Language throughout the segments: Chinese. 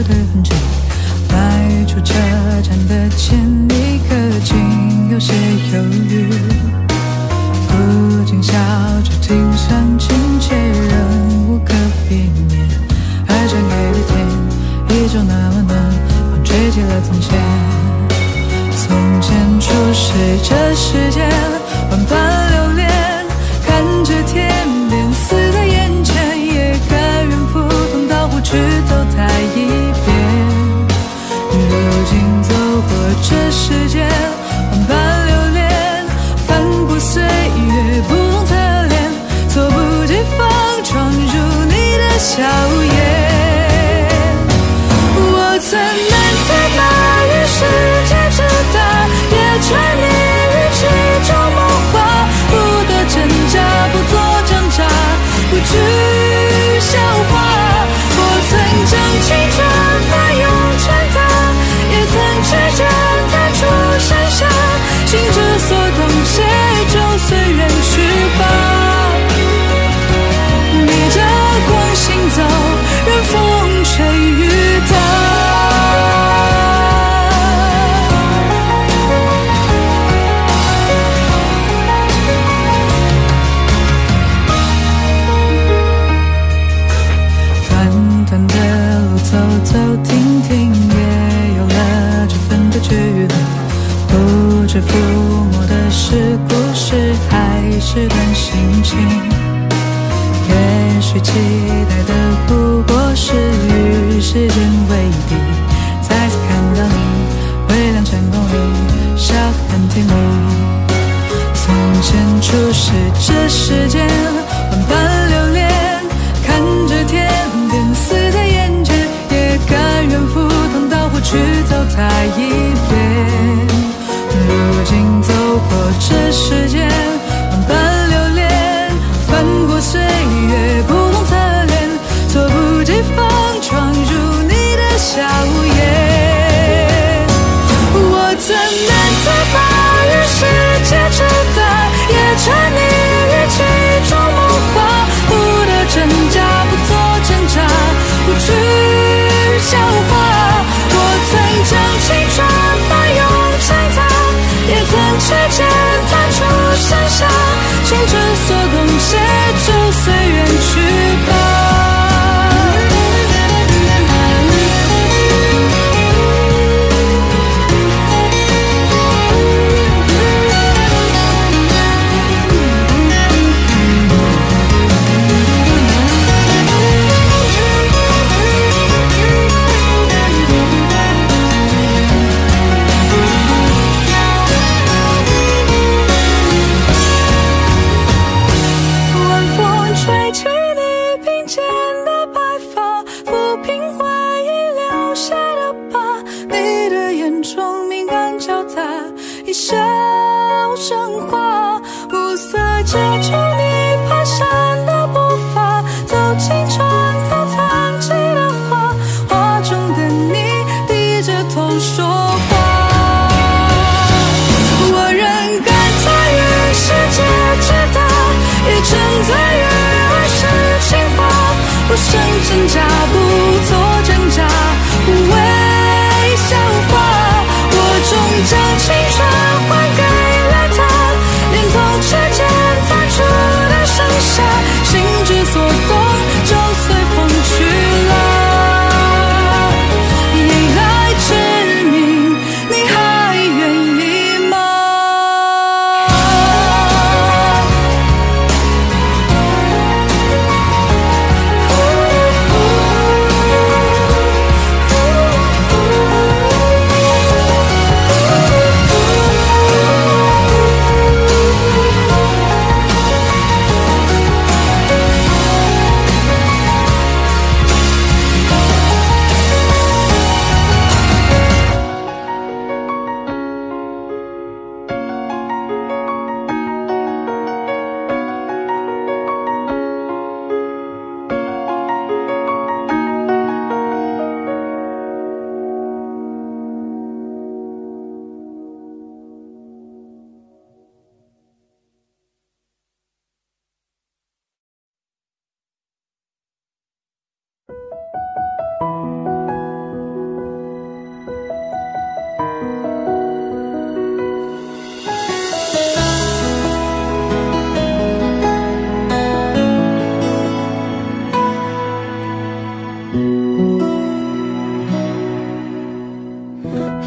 的痕迹。迈出车站的前一刻，竟有些犹豫，不禁笑着挺上亲切，仍无可避免。而整黑的天，依旧那么暖，风吹起了从前。从前初识这世间，万般留恋，看着天边死在眼前，也甘愿赴汤蹈火去走它一遍。如今走过这世间，万般留恋，翻过岁月不同侧脸，猝不及防闯入你的笑颜。我曾难猜把与世界之大，也沉溺于其中梦话，不得真假，不做挣扎，不惧笑话。我曾将青春翻涌成她，也曾指尖弹出盛夏，心之所动，且就随缘去吧。逆着光行走，任风吹雨打。走走停停，也有了这份的距离，不知抚摸的是故事，还是段心情。也许期待的不过是与时间为敌，再次看到你，微亮成功里，笑得很甜蜜。从前初识这世间，万般留恋，看着天边死在眼前，甘愿赴汤蹈火去走它一遍。如今走过这世间，万般留恋，翻过岁月不同侧脸，猝不及防闯入你的笑颜。我曾难猜把与世界之大，也沉溺于其中梦话，不得真假，不做挣扎，不惧笑话。我曾将青春翻涌成她，也曾指尖弹出盛夏，心之所动，且就随缘去吧。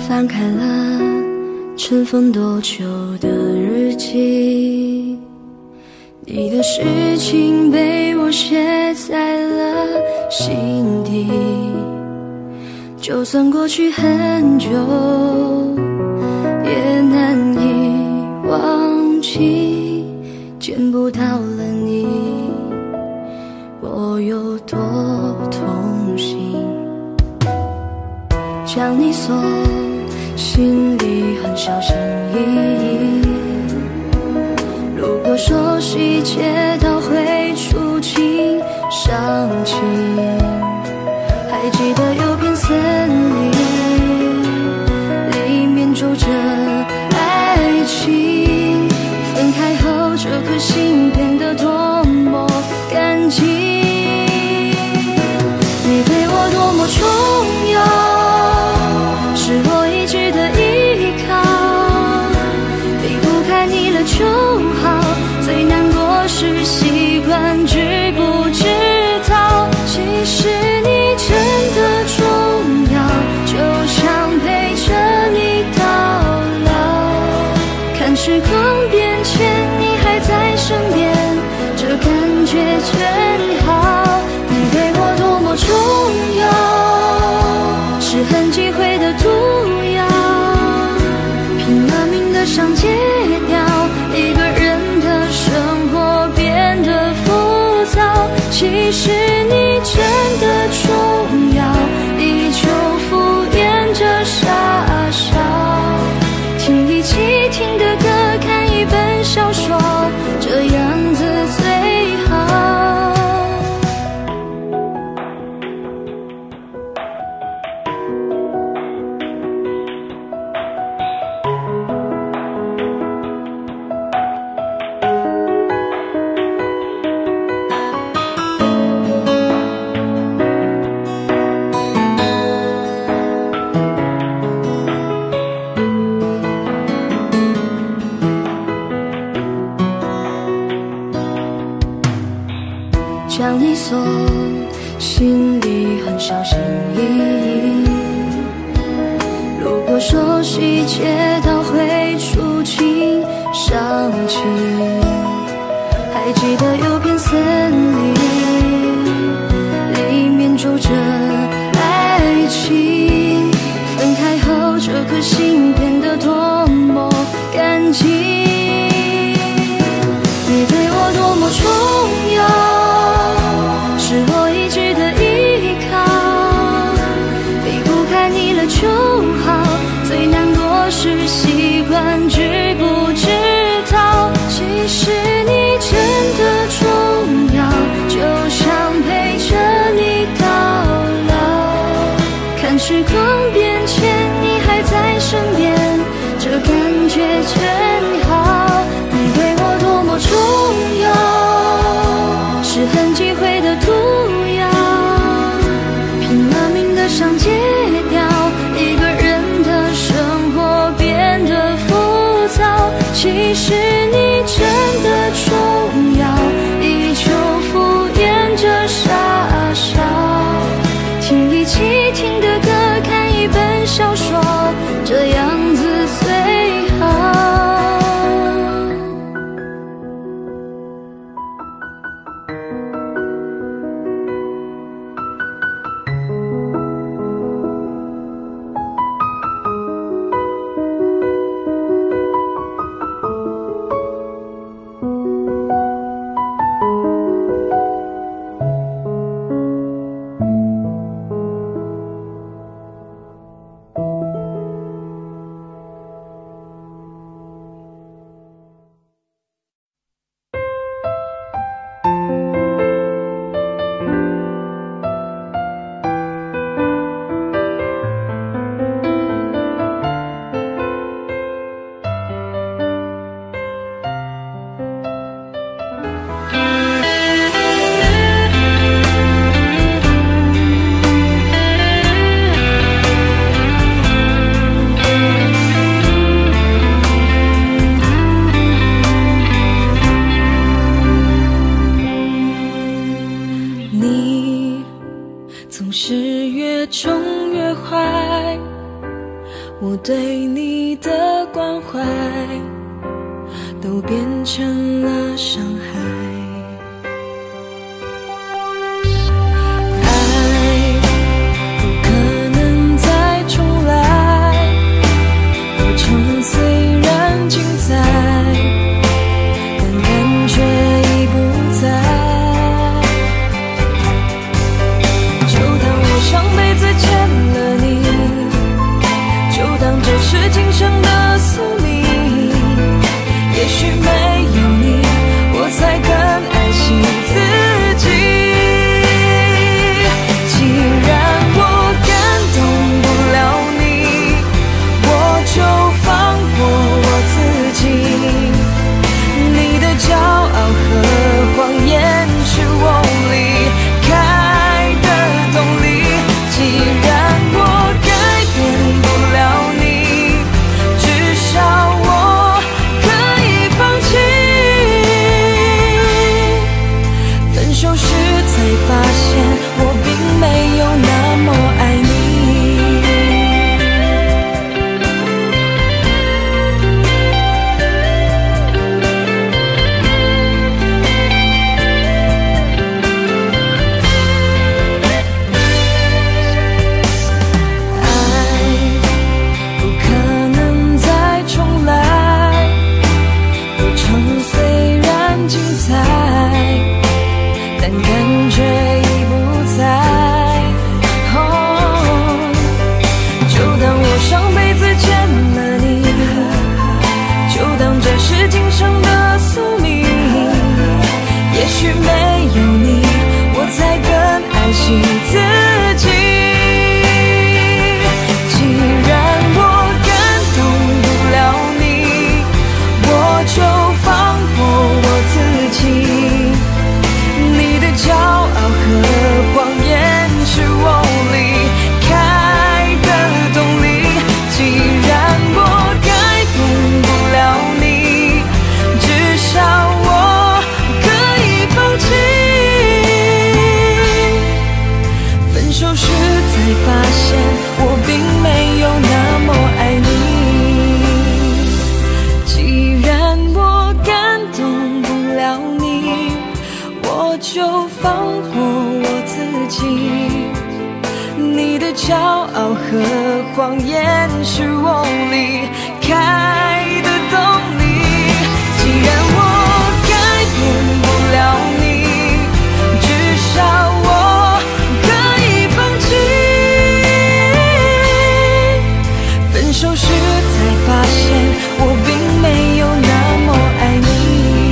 翻开了尘封多久的日记，你的事情被我写在了心底，就算过去很久也难以忘记，见不到了你我有多痛心，将你锁心里很小心翼翼，如果说细节都会触景伤情，还记得有片森林里面住着爱情，分开后这颗心变得多么干净，你对我多么重要，是我一直的依靠，离不开你了就好，最难过是习惯知不知道，其实你真的重要，就想陪着你到老，看时光变迁你还在身边，这感觉真好，你对我多么重要，是很忌讳的毒药，拼了命的想戒掉，一个人的生活变得浮躁，其实你真的重要，依旧敷衍着傻笑，听一起听的歌，看一本小说，这样子最好。将你锁心里很小心翼翼，如果说细节都会触景伤情，还记得有片森林里面住着爱情，分开后这颗心变得多么干净，你对我多么重要，是我一直的依靠，离不开你了就好，最难过是习惯知不知道，其实你真的重要，就想陪着你到老，看时光变迁你还在身边，这感觉真好，你对我多么重要，是很忌讳的毒药，拼了命的想戒掉，一个人的生活变得浮躁，其实你真的重要，依旧敷衍着傻笑，听一起听的歌，看一本小说，这样子最好。 我对你的关怀都变成了伤害。爱不可能再重来，过程虽然精彩，但感觉已不在。就当我上辈子欠了你，就当这是今生的宿命。也许没有你，我才更爱惜自己。既然我感动不了你，我就放过我自己。你的骄傲和谎言是我离开的动力。既然我改变不了你，至少我可以放弃。分手时才发现，我并没有那么爱你。也许没有你，我才更爱惜自己。既然我感动不了你，我就放过我自己。你的骄傲和谎言是我离开的动力。既然我改变不了你，至少我放弃。分手时才发现，我并没有那么爱你。既然我感动不了你，我就放过我自己。你的骄傲和谎言是我离开的动力。既然我改变不了你，至少我可以放弃。分手时才发现，我并没有那么爱你。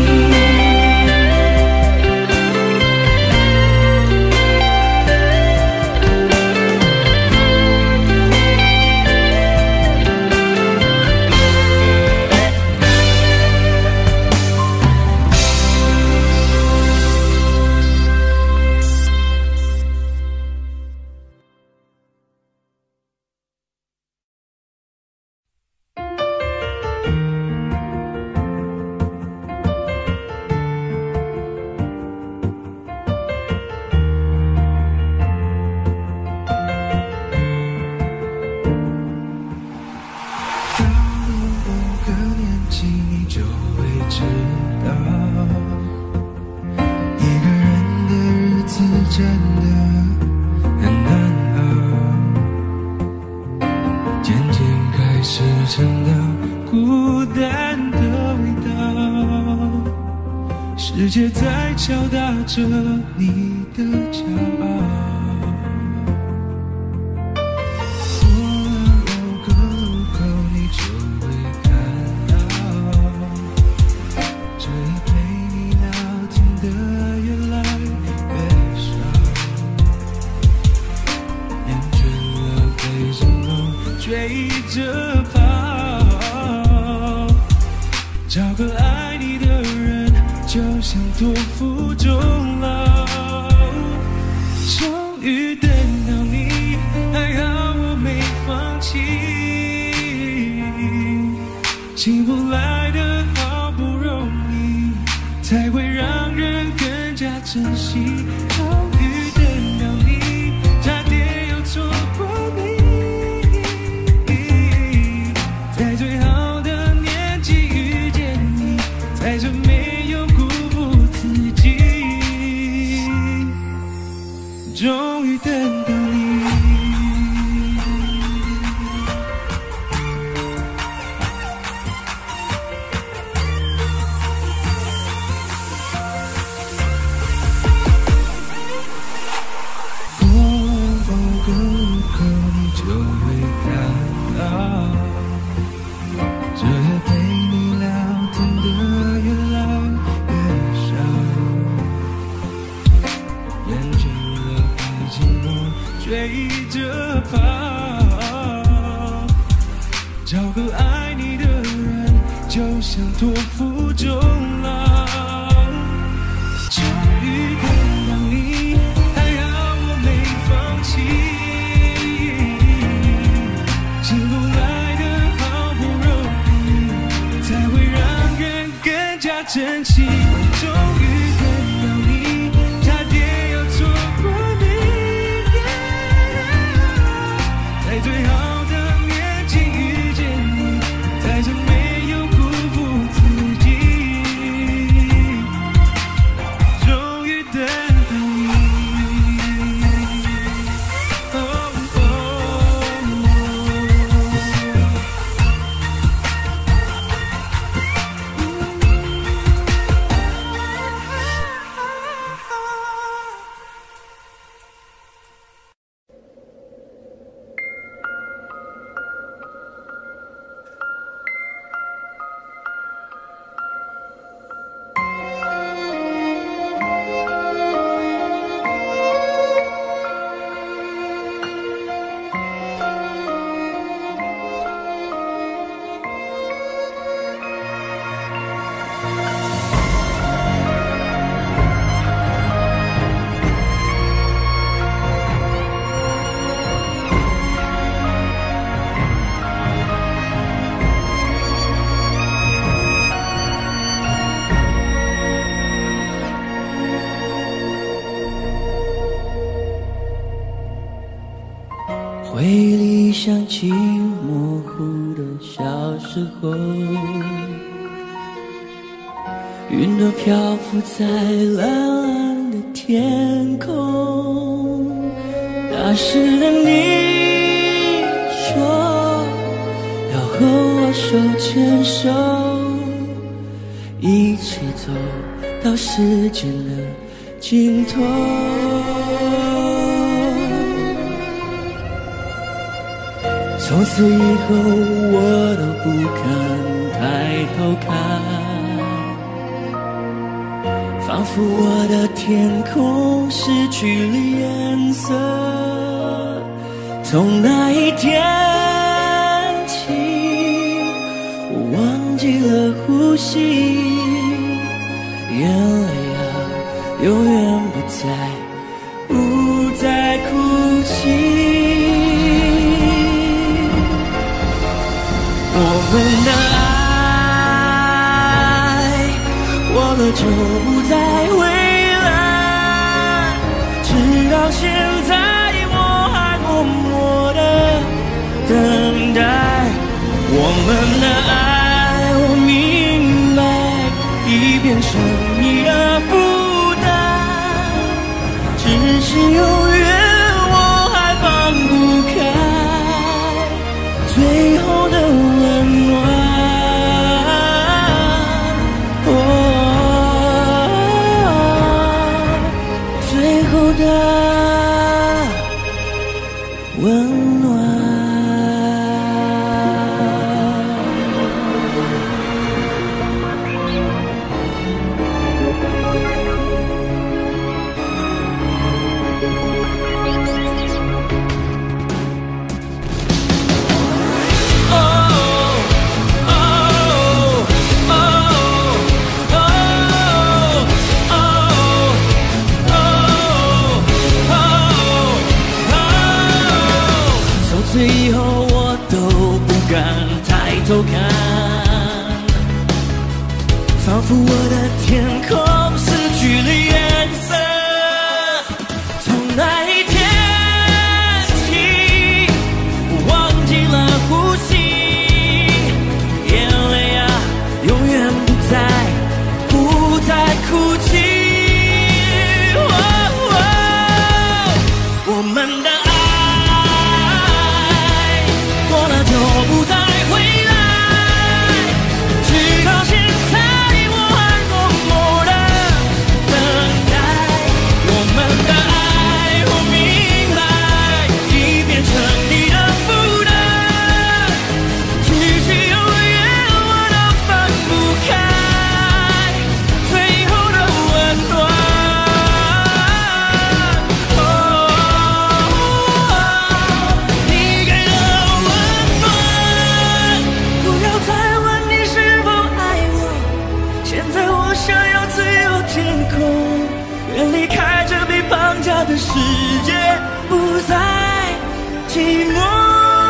世界在敲打着你的骄傲，过了某个路口，你就会看到，这里陪你聊天的越来越少，厌倦了被什么追着跑，找个爱你的人就像托付终老，终于等到你，还好我没放弃，幸福来得好不容易，才会让人更加珍惜。终于等到你，差点又错过你。 个路口你就会看到，这夜陪你聊天的越来越少，厌倦了被寂寞追着跑，找个爱你的人就像托付终老，终于等到你，还好我没放弃，幸福来得好不容易，才会让人更加珍惜，终于等到你，差点要错过你，在最好的年纪遇见你，才曾没有辜负自己，终于等到你。 回忆想起模糊的小时候，云朵漂浮在蓝蓝的天空，那时的你说要和我手牵手，一起走到时间的尽头。从此以后我都不敢抬头看，仿佛我的天空失去了颜色。从那一天起，我忘记了呼吸，眼泪啊永远不再哭泣。我们的爱过了就不再回来，直到现在我还默默地等待。我们的爱我明白已变成你的负担，只是永远我还放不开最后的温暖，最后的温暖。从此以后我都不敢抬头看，仿佛我的天空失去了颜色。从那一天起，我忘记了呼吸，眼泪啊永远不再哭泣。我们的不再回来，直到现在我还默默地界不再寂寞。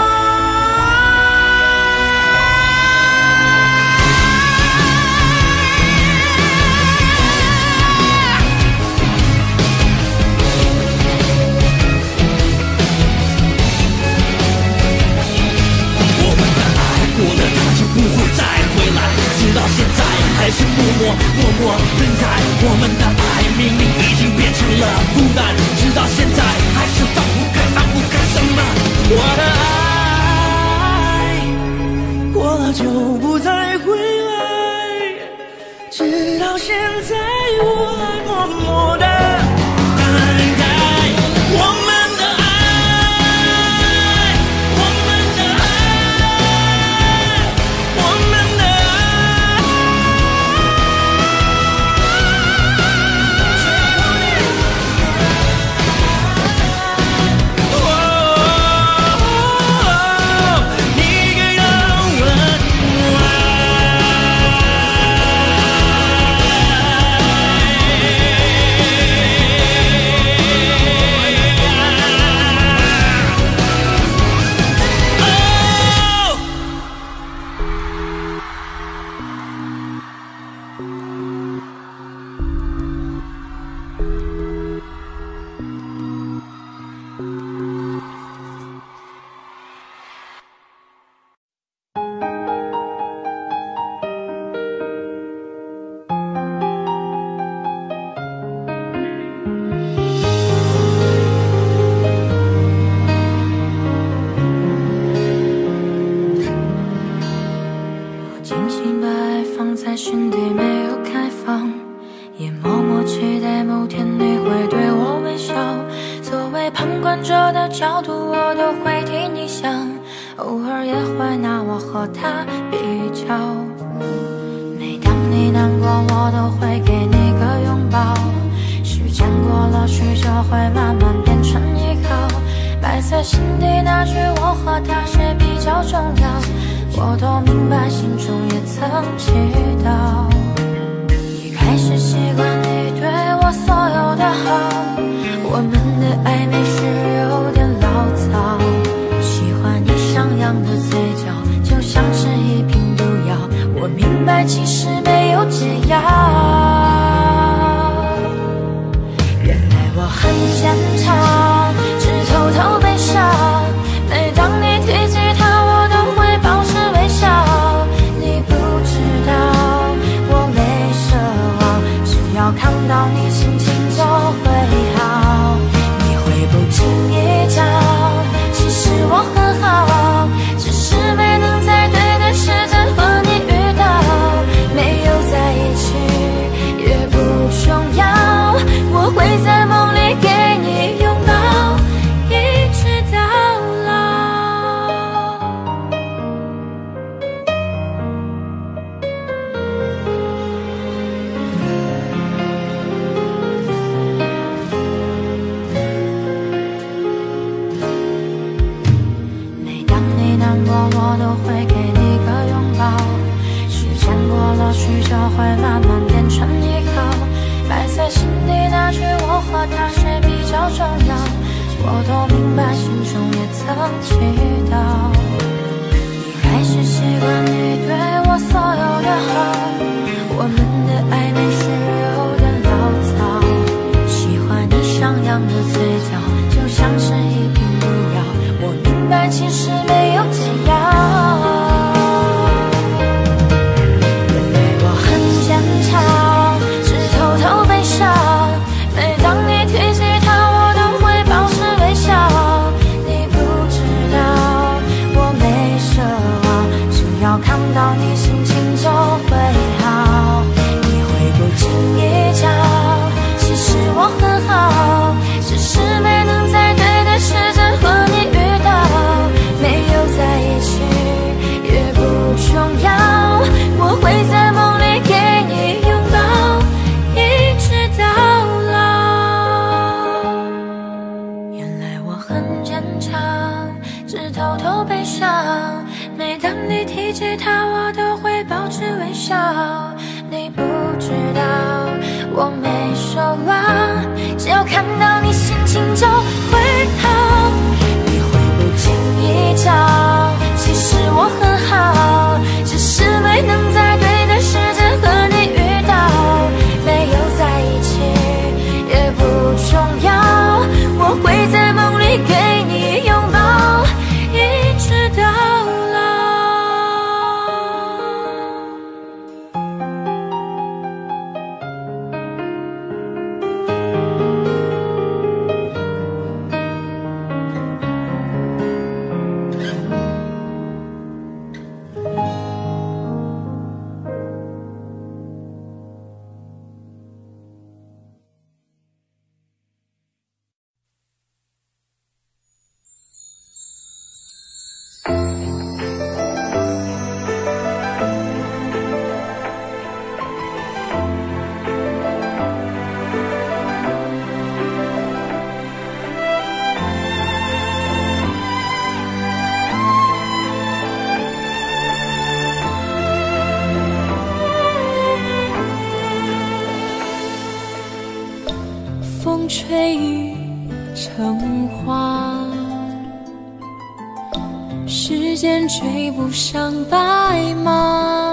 过了他就不会再回来，直到现在还是默默等待。我们的爱明明已经变成了负担，直到现在还是放不开什么？我的爱过了就不再回来，直到现在我还默默的等待。我们我没说谎，只要看到你心情就会好。你会不经意讲，其实我很好，只是没能在对的时间和你遇到。没有在一起也不重要，我会在梦里给你拥抱，一直到老。风吹雨成花，时间追不上白马。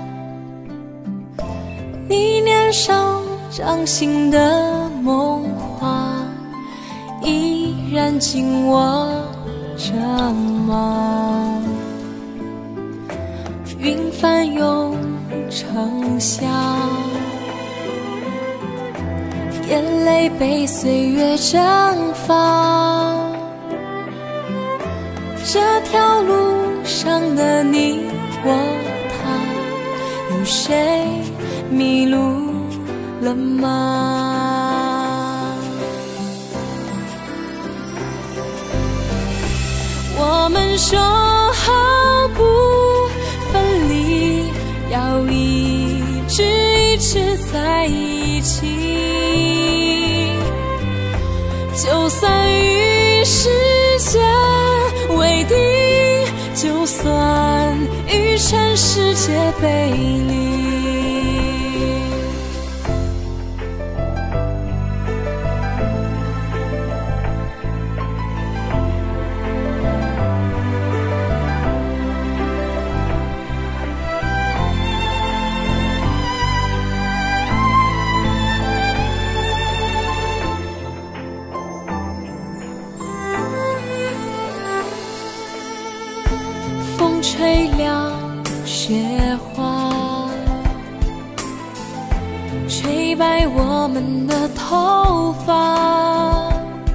你年少掌心的梦话，依然紧握着吗？云翻涌成夏，眼泪被岁月蒸发。这条路上的你我他，有谁迷路了吗？我们说好不分离，要一直一直在一起。就算与时间为敌，就算与全世界背离。风吹凉雪花，吹白我们的头发。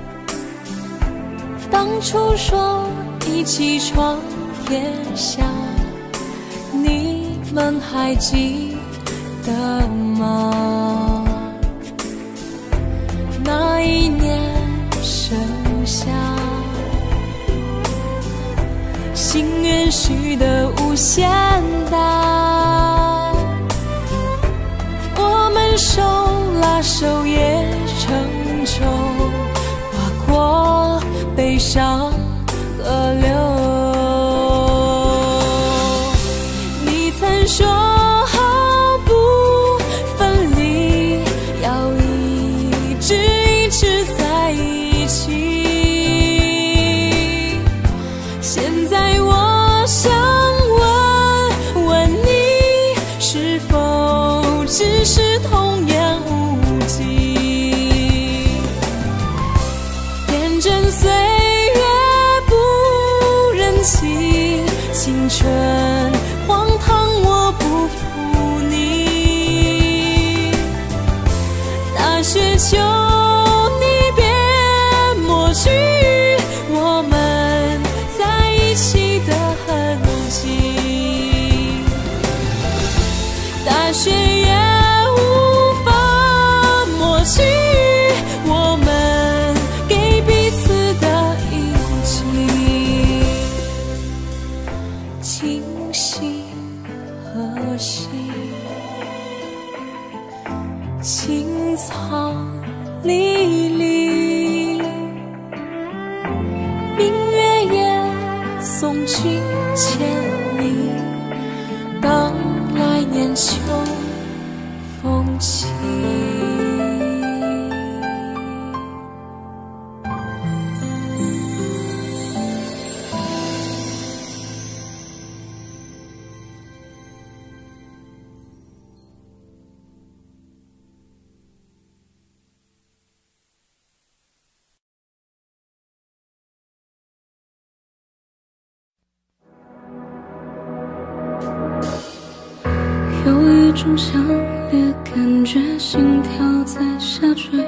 当初说一起闯天下，你们还记得吗？那一年盛夏，心愿许得无限大，我们手拉手也成舟，划过悲伤河流。你曾说好不分离，要一直一直在一起。现在我想问问你，是否只是童言无忌？天真岁月不忍欺，青春荒唐我不负你。大雪求你别抹去我们在一起的痕迹，大雪也无法抹去我们给彼此的印记。今夕何夕，青草离离，明月夜送君千里，当来年秋风起。 种强烈感觉，心跳在下坠。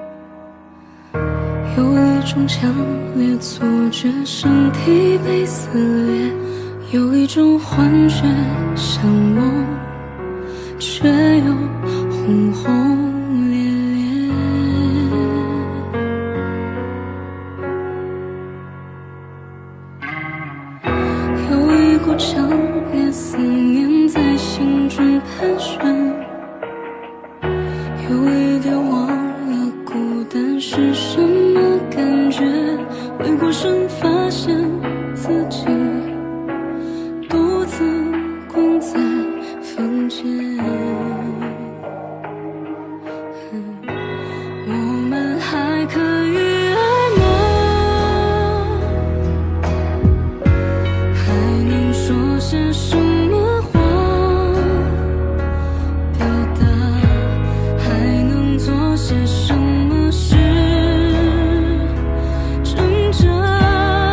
有一种强烈错觉，身体被撕裂。有一种幻觉，像梦，却又轰轰烈烈。有一股强烈思念在心中盘旋，有一点忘了孤单是什么感觉。回过神发现自己独自困在房间。我们还可以爱吗？还能说些什么话表达？还能做些什么事挣扎？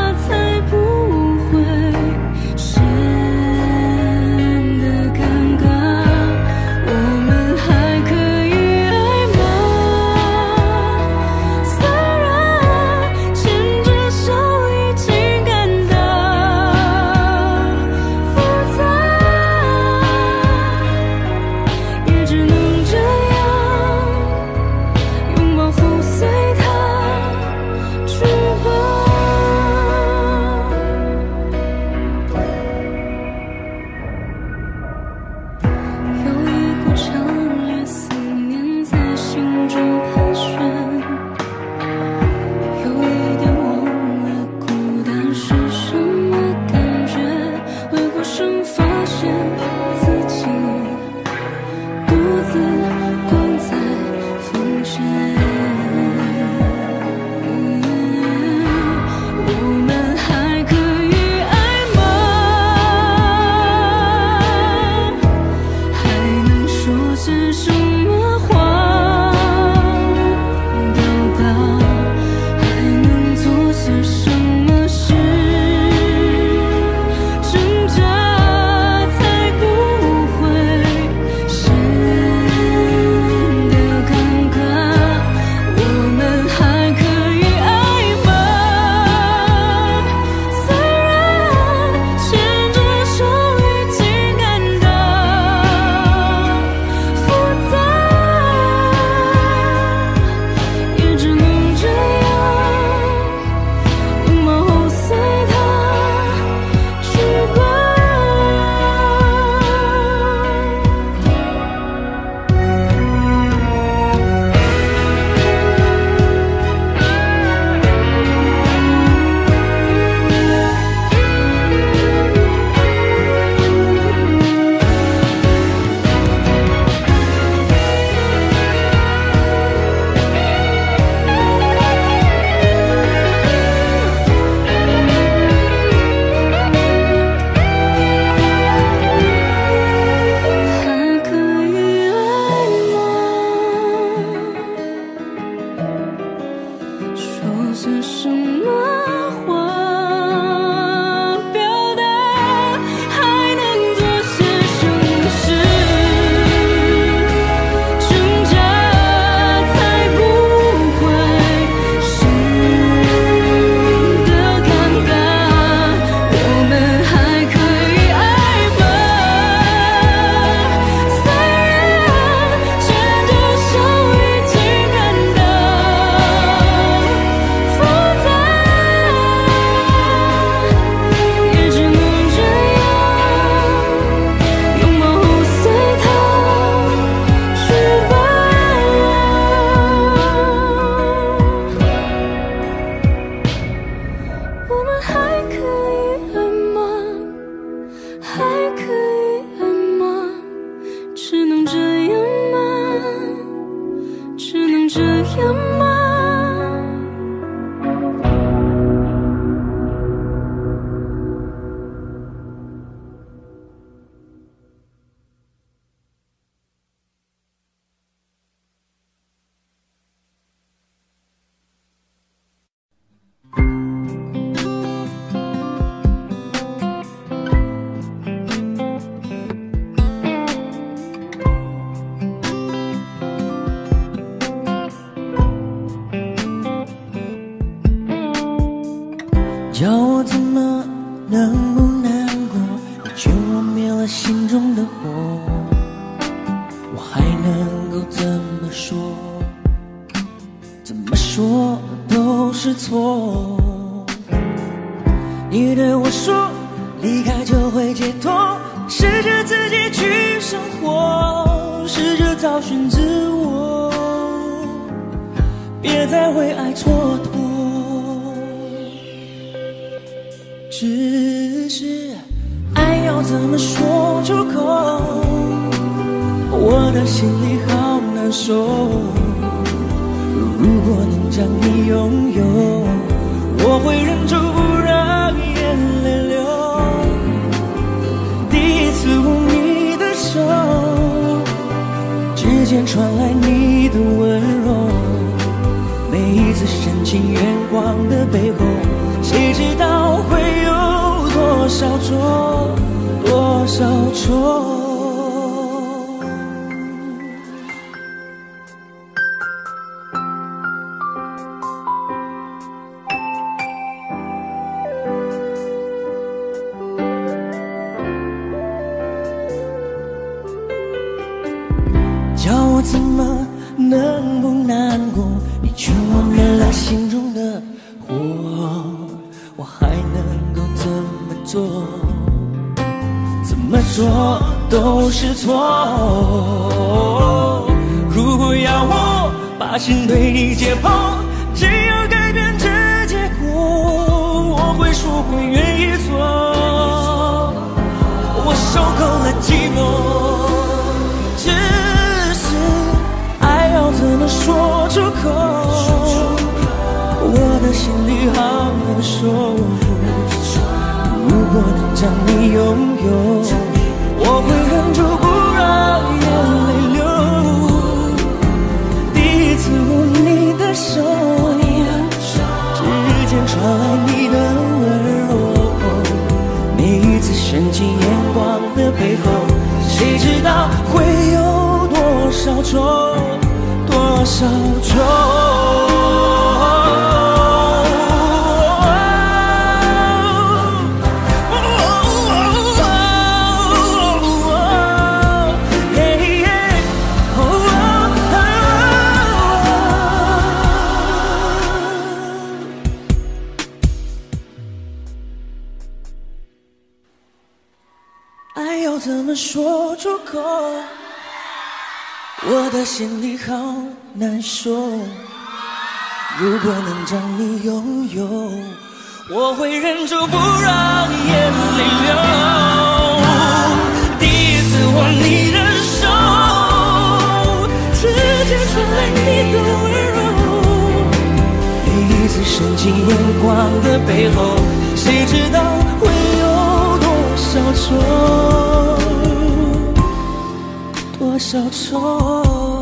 我怎么能不难过？你劝我灭了心中的火，我还能够怎么说？怎么说都是错。你对我说离开就会解脱，试着自己去生活，试着找寻自我，别再为爱蹉跎。只是爱要怎么说出口，我的心里好难受。如果能将你拥有，我会忍住不让眼泪流。第一次握你的手，指尖传来你的温柔，每一次深情眼光的背后，谁知道会有多少错，多少错。叫我怎么能不难过？你劝我灭了心中的火，我还能够怎么做？怎么做都是错。如果要我把心对你解剖，只要改变这结果，我会说会愿意做。我受够了寂寞。怎么说出口？我的心里好难受。如果能将你拥有，我会忍住不让眼泪流。第一次握你的手，指尖传来你的温柔，每一次深情眼光的背后，谁知道会有多少错，多少错。爱要怎么说出口？我的心里好难受。如果能将你拥有，我会忍住不让眼泪流。第一次握你的手，指尖传来你的温柔，每一次深情眼光的背后，谁知道会有多少错，多少错。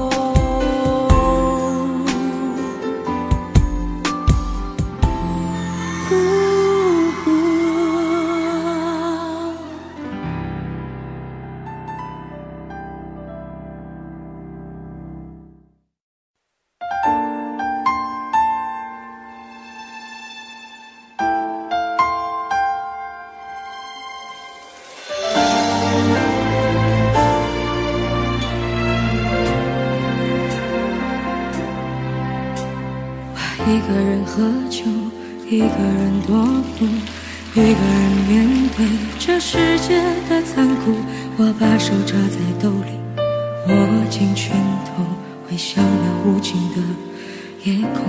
一个人喝酒，一个人躲步，一个人面对这世界的残酷。我把手插在兜里，握紧拳头，回想那无尽的夜空。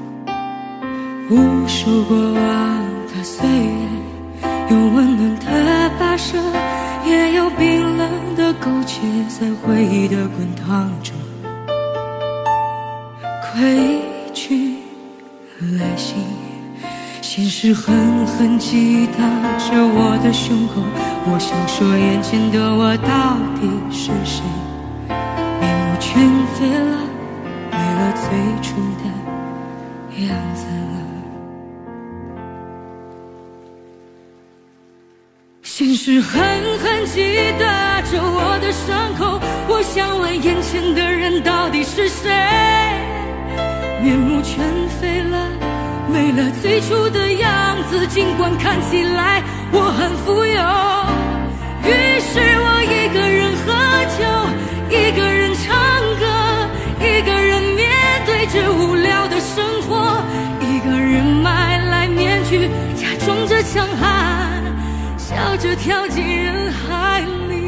无数过往的岁月，有温暖的跋涉，也有冰冷的苟且，在回忆的滚烫中归去来袭，现实狠狠击打着我的胸口。我想说，眼前的我到底是谁？面目全非了，没了最初的样子了。现实狠狠击打着我的伤口。我想问，眼前的人到底是谁？面目全非了，没没了最初的样子，尽管看起来我很富有。于是我一个人喝酒，一个人唱歌，一个人面对着无聊的生活，一个人买来面具，假装着强悍，笑着跳进人海里。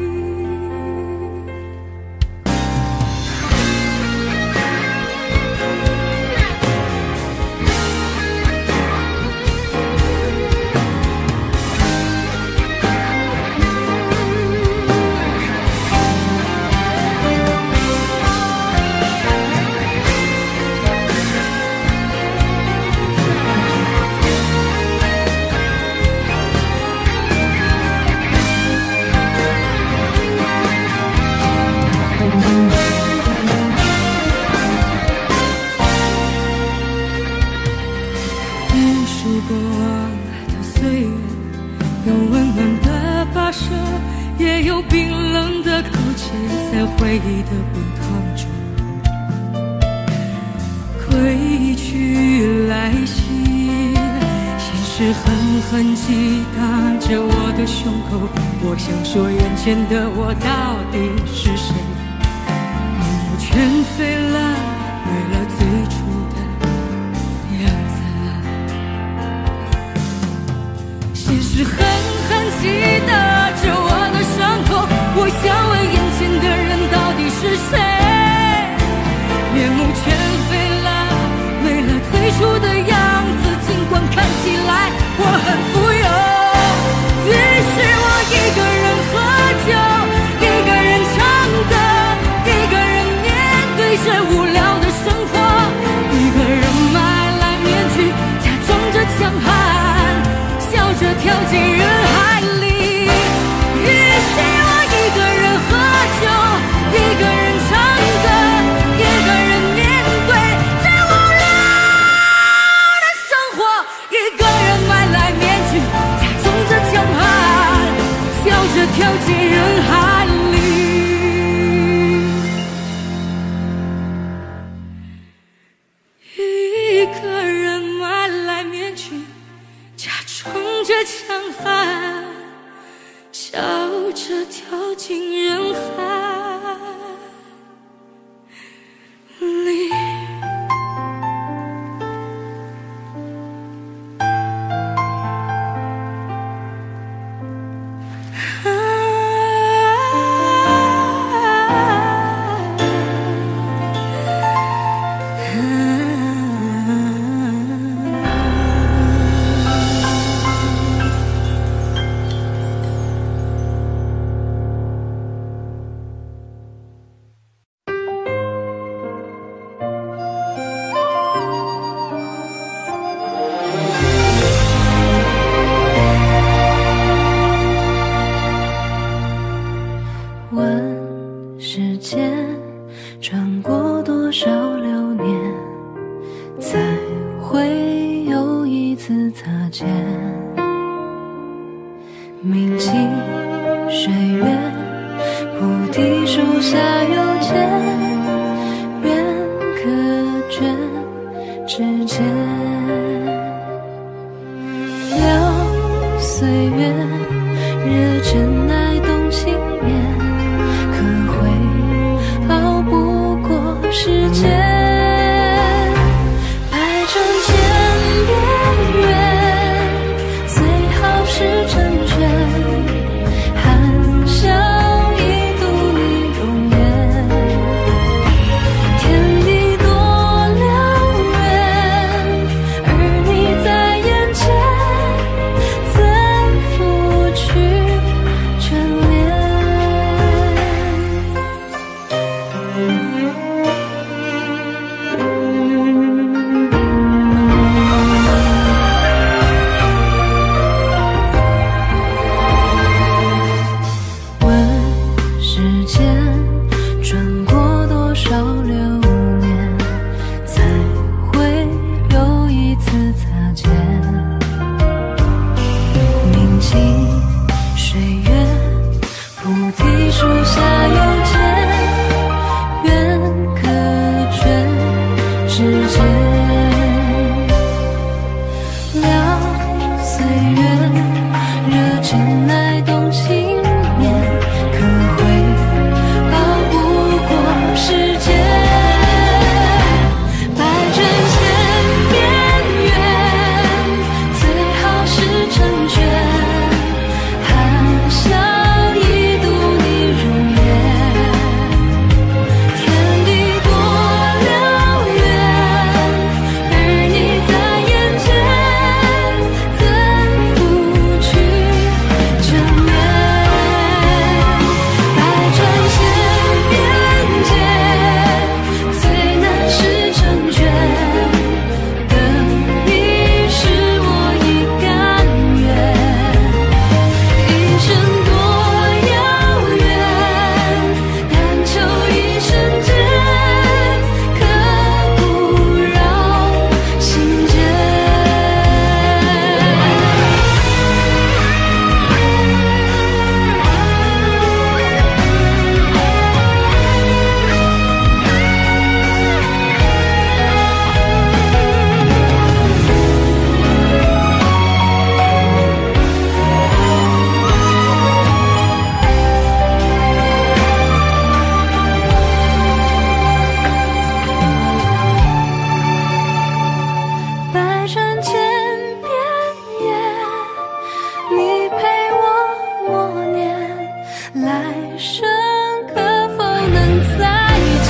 回忆的滚烫中，归去来兮，现实狠狠击打着我的胸口。我想说，眼前的我到底是谁？面目全非了，没了最初的样子。现实狠狠击打着我的伤口，我想问眼前的人到底是谁？面目全非了，没了最初的样子，尽管看起来我很富有。于是我一个人喝酒，一个人唱歌，一个人面对着无聊的生活，一个人买来面具，假装着强悍，笑着跳进人海里。于是我一个人喝酒，一个人唱歌，一个人面对最无聊的生活，一个人买来面具，假装着强悍，笑着跳进人海里。一个人买来面具，假装着强悍，笑着跳进人海里。 问世间转过多少流年，才会有一次擦肩？铭记岁月，菩提树下有见，缘可卷指尖。聊岁月，热真爱动情面，可会熬不过时间。百转千边缘，最好是成全，含笑一度你容颜。天地多辽远，而你在眼前，最浮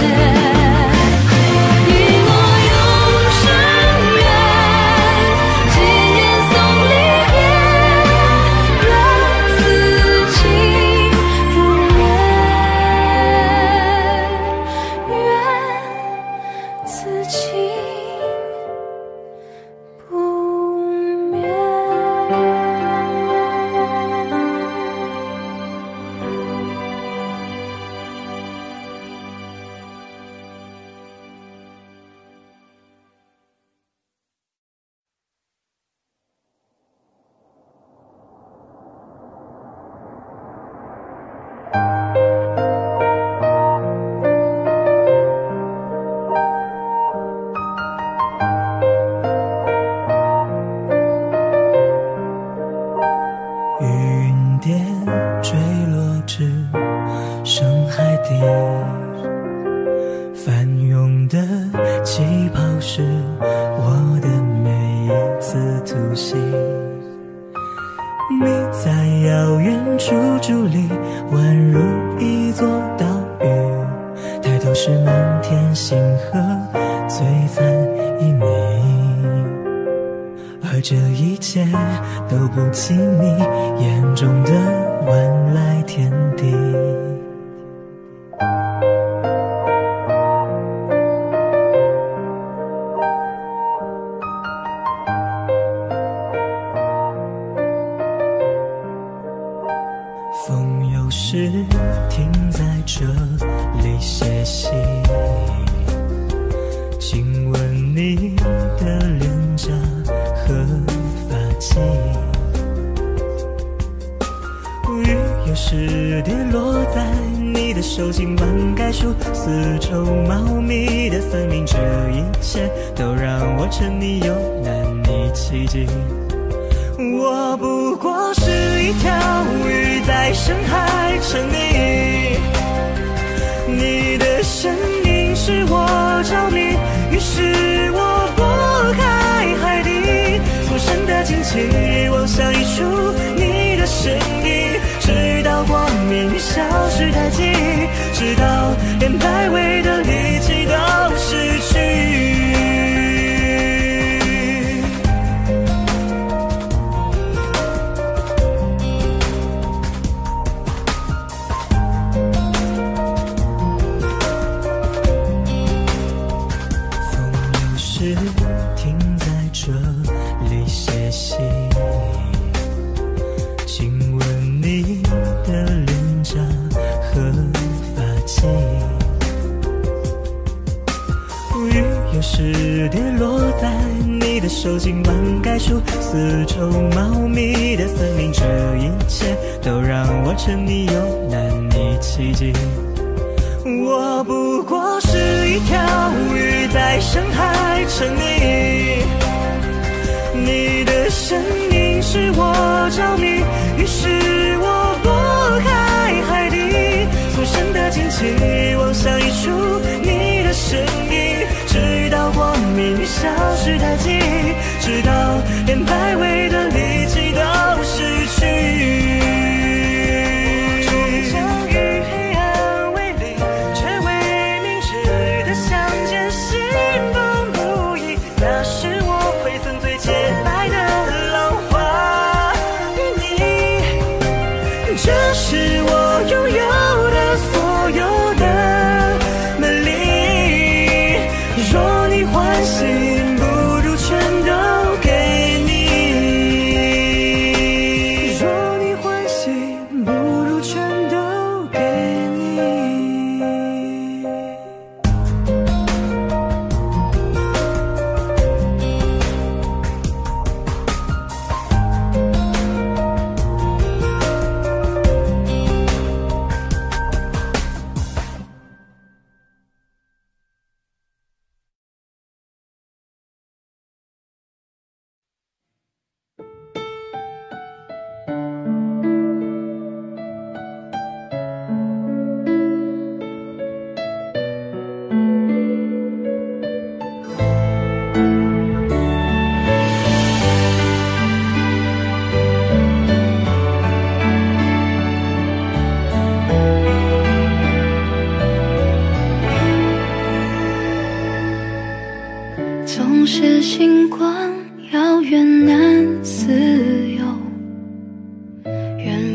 若你欢喜，不如全都给你。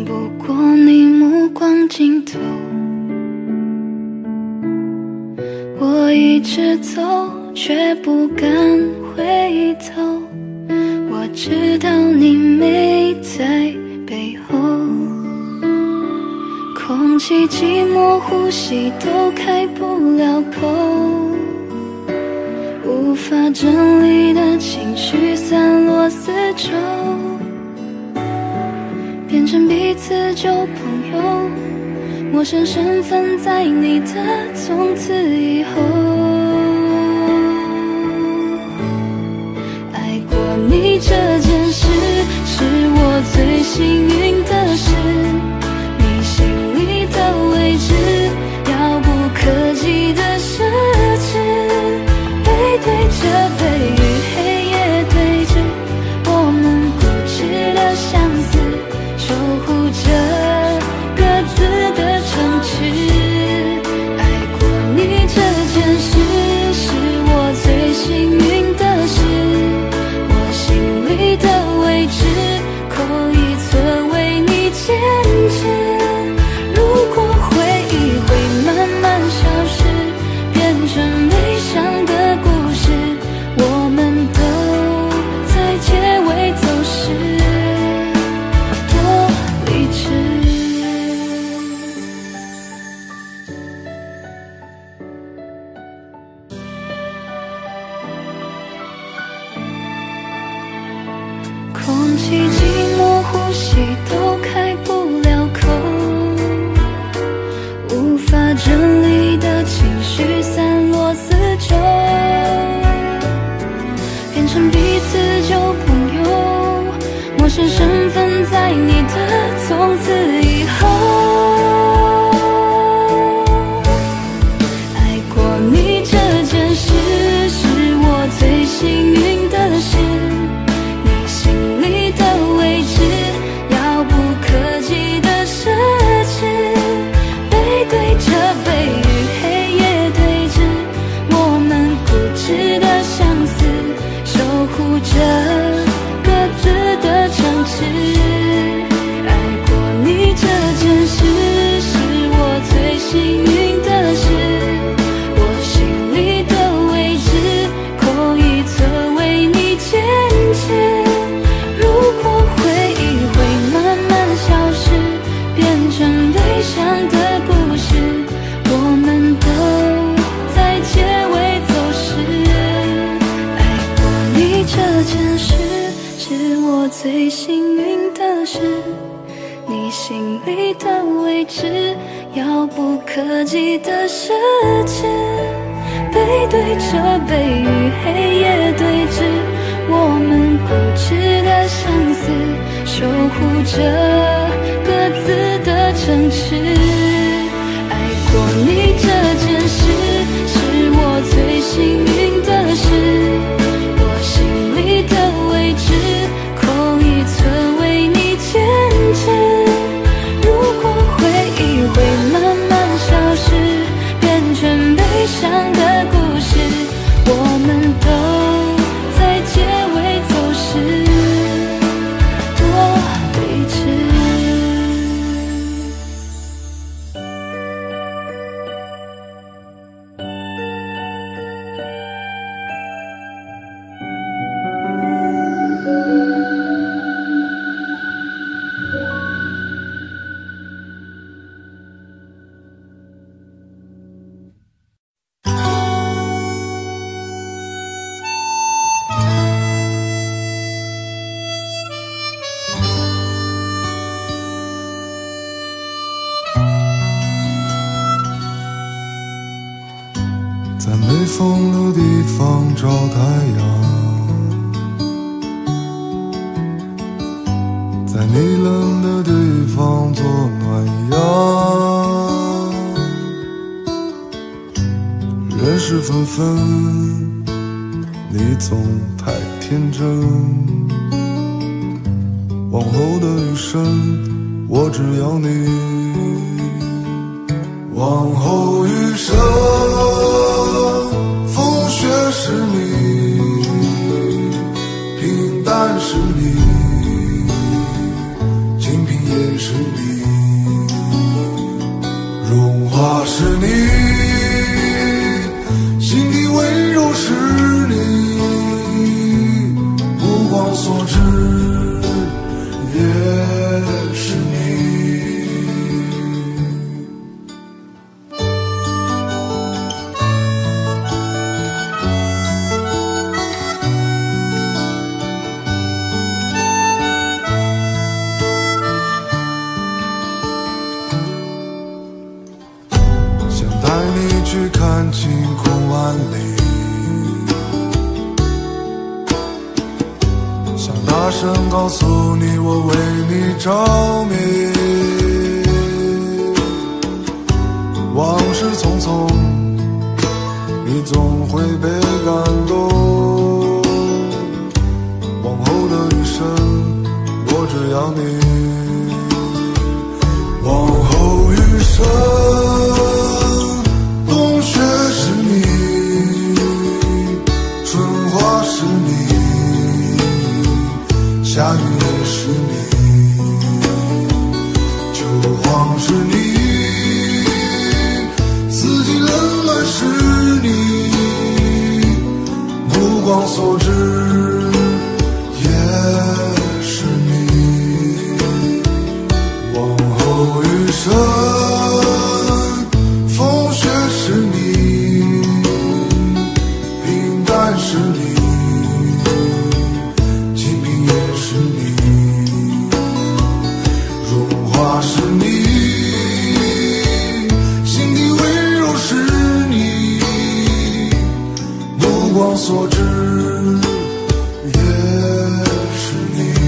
不过你目光尽头。我一直走，却不敢回头。我知道你没在背后，空气寂寞，呼吸都开不了口。无法整理的情绪散落四周，变成彼此旧朋友。陌生身份在你的从此以后。爱过你这件事是我最幸运的事，你心里的位置遥不可及的奢侈。背对着背与黑夜对峙，我们固执的相似，守护着各自的城池。爱过你这件事是我最幸运的事，我心里的位置扣一寸为你坚持。如果回忆会慢慢消失，变成悲伤的故事，我们都在结尾走时多理智。空气寂寞，呼吸都开不了口，无法整理的情绪散落四周，变成彼此旧朋友。陌生身份在你的从此以后。爱过你这件事是我最幸运的事，你心里的位置遥不可及的奢侈。背对着背与黑夜对峙，我们固执的相似，守护着各自的城池。爱过你这件事是我最幸运的事，我心里的位置扣一寸为你坚持。如果回忆会慢慢消失，变成悲伤的故事，我们都在结尾走时。爱过你这件事是我最幸运的事，你心里的位置遥不可及的奢侈。背对着背与黑夜对峙，我们固执的相似，守护着各自的城池。爱过你这件事是我最幸运的事，我心里的位置扣一寸为你坚持。如果回忆会慢慢消失，变成悲伤的故事，我们都在结尾走时多理智。 在没风的地方找太阳，在你冷的地方做暖阳。人事纷纷，你总太天真。往后的余生，我只要你。往后余生，风雪是你，平淡是你，清贫也也是你，融化是你，心底温柔是你，目光所至也是你。去看晴空万里，想大声告诉你我为你着迷。往事匆匆，你总会被感动。往后的余生，我只要你。往后余生，冬雪是你，春花是你，夏雨也是你，秋黄是你，四季冷暖是你，目光所至也是你。往后余生，风雪是你，平淡是你，清贫也是你，融化是你，心底温柔是你，目光所至也是你。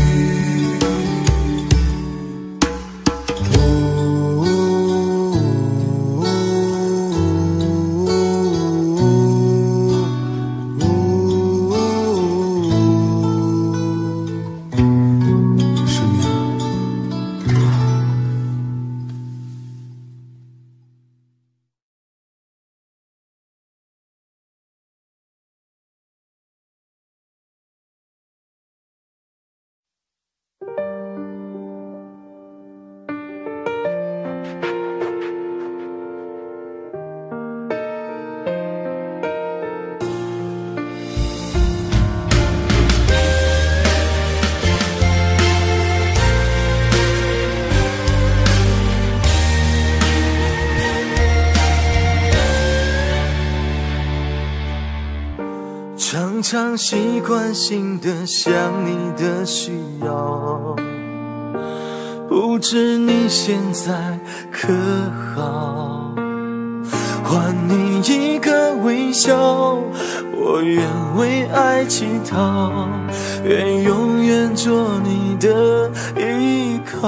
常常习惯性的想你的需要，不知你现在可好？还你一个微笑，我愿为爱乞讨，愿永远做你的依靠。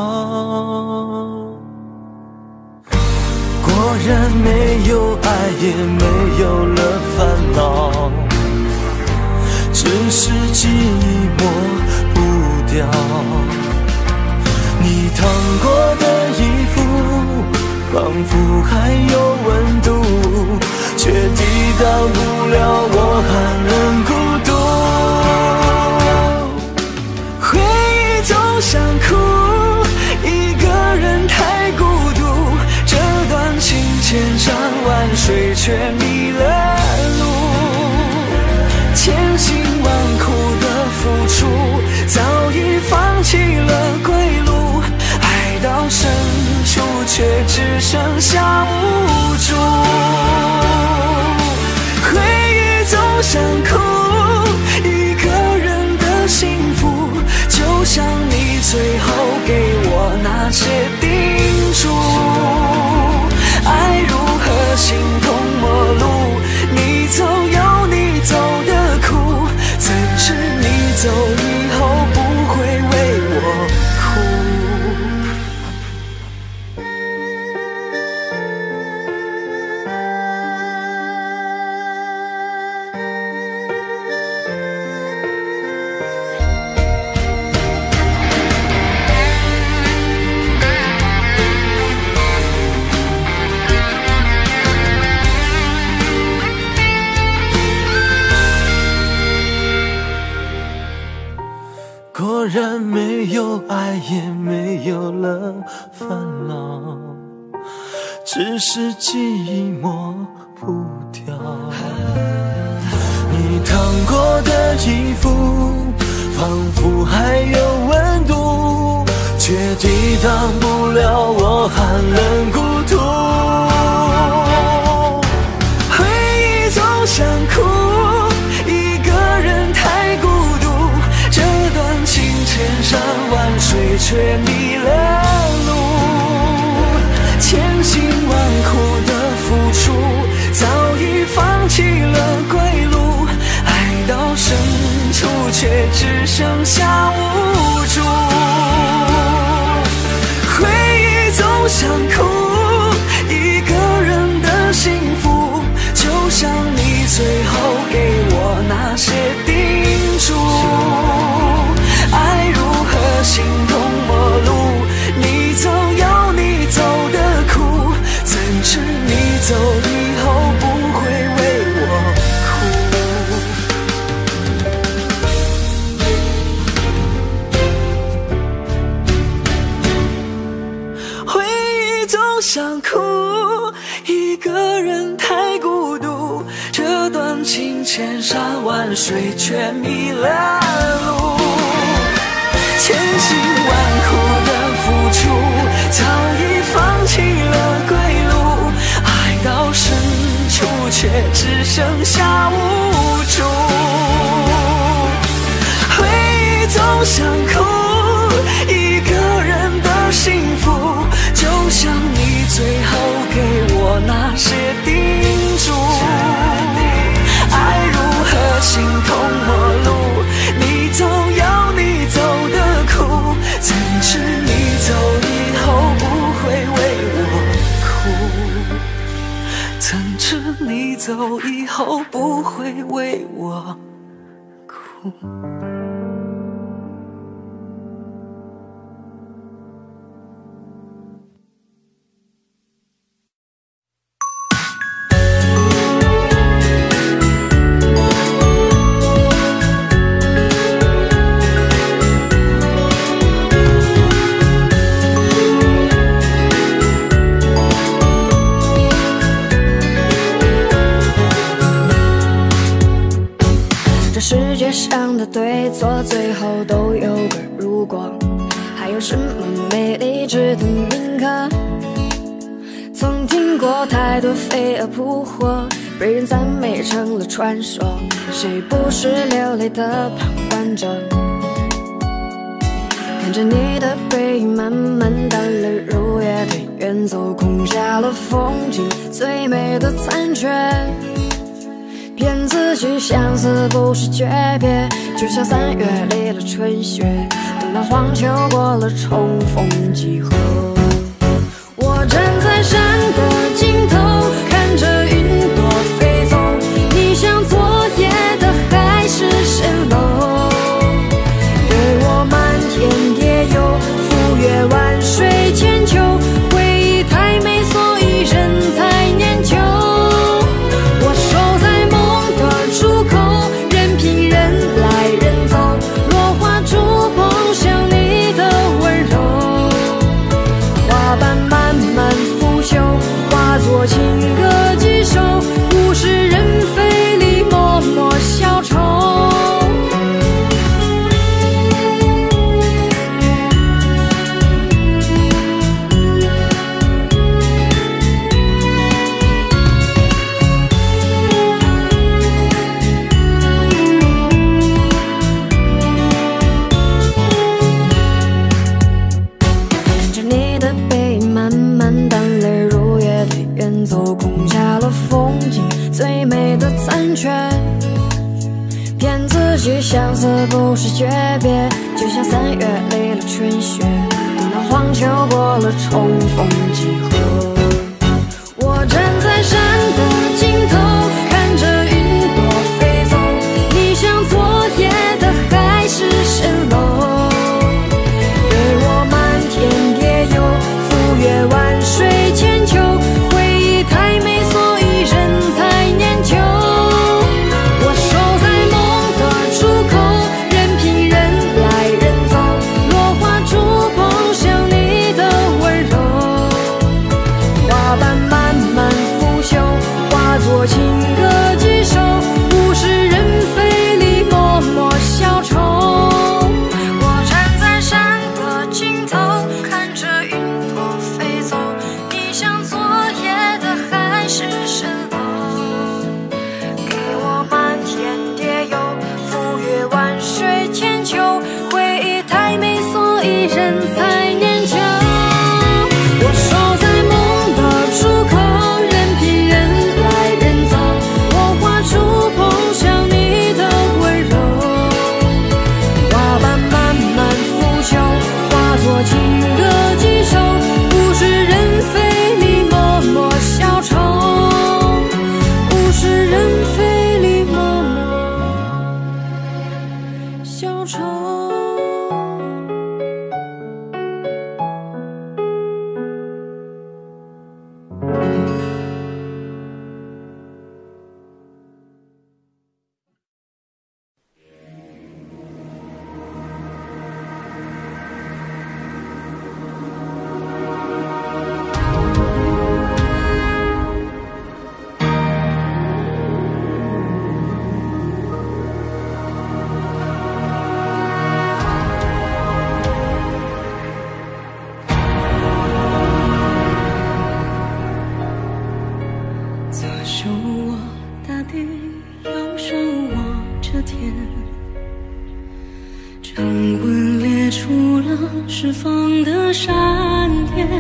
果然没有爱，也没有了烦恼，只是记忆抹不掉。你烫过的衣服，仿佛还有温度，却抵挡不了我寒冷孤独。回忆总想哭，一个人太孤独，这段情千山万水却迷了路，千辛万苦的付出，早已放弃了归路，爱到深处却只剩下无助。回忆总想哭，一个人的幸福，就像你最后给我那些叮嘱。爱如何形同陌路，你走有你走的苦，怎知你走以后不会为我哭。果然没有爱，也没有了的烦恼，只是寂寞不掉。你烫过的衣服仿佛还有温度，却抵挡不了我寒冷孤独。回忆总想哭，一个人太孤独，这段情千山万水却迷了路，千辛万苦的付出早已放弃了归路，爱到深处却只剩下无助。回忆总想哭，一个人的幸福，就像你最后给我那些叮嘱。爱如何形同陌路，你总有你走的苦，怎知你走以后不会为我哭。回忆总想哭，一个人太孤独，这段情千山万水却迷了路，千辛万苦的付出早已放弃了归路，爱到深处却只剩下无助。回忆总想哭，一个人的幸福，就像你最后给我那些叮嘱。爱如何形同陌路，你总有你走的苦，怎知你走以后不会为我哭，怎知你走以后不会为我哭。 世界上的对错最后都有个如果，还有什么美丽值得铭刻？曾听过太多飞蛾扑火，被人赞美成了传说，谁不是流泪的旁观者？看着你的背影慢慢淡了如月，对远走空下了风景最美的残缺，骗自己相思不是诀别，就像3月里的春雪，等到黄秋过了重逢几何。我站在山的尽头，看着云朵飞走，你像昨夜的海市蜃楼，对我漫天蝶游，赴约万水千秋，回忆太美所以人才念旧。我守在梦的出口，任凭人来人走，落花触碰像你的温柔，花瓣慢慢腐朽，化作情歌几首，物是人非里默默消愁。走空下了风景最美的残缺，骗自己相思不是诀别，就像3月里的春雪，等到黄秋过了重逢几何。我站在山的尽头，看着云朵飞走，你像昨夜的海市蜃楼，对我漫天蝶游，赴约万水千秋，太美所以人才念旧。我守在梦的出口，任凭人来人走，落花触碰像你的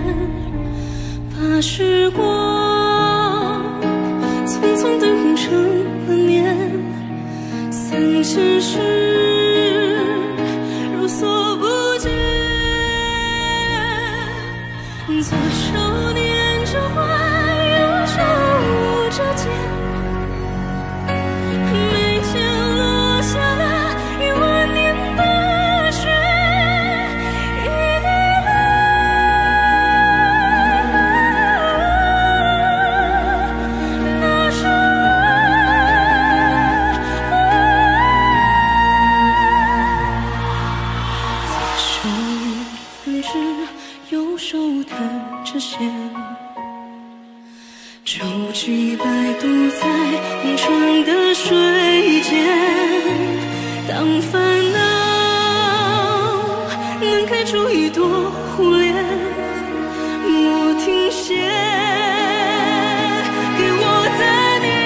把时光匆匆地红成了年，曾现实如所不见。左手捻着花，右手捂着剑，眉间落下了10000年的雪，一滴泪，那是我。左手捻分指，右手弹着弦，舟楫摆渡在红船的水间。当烦恼能开出一朵红莲，莫停歇，给我再念。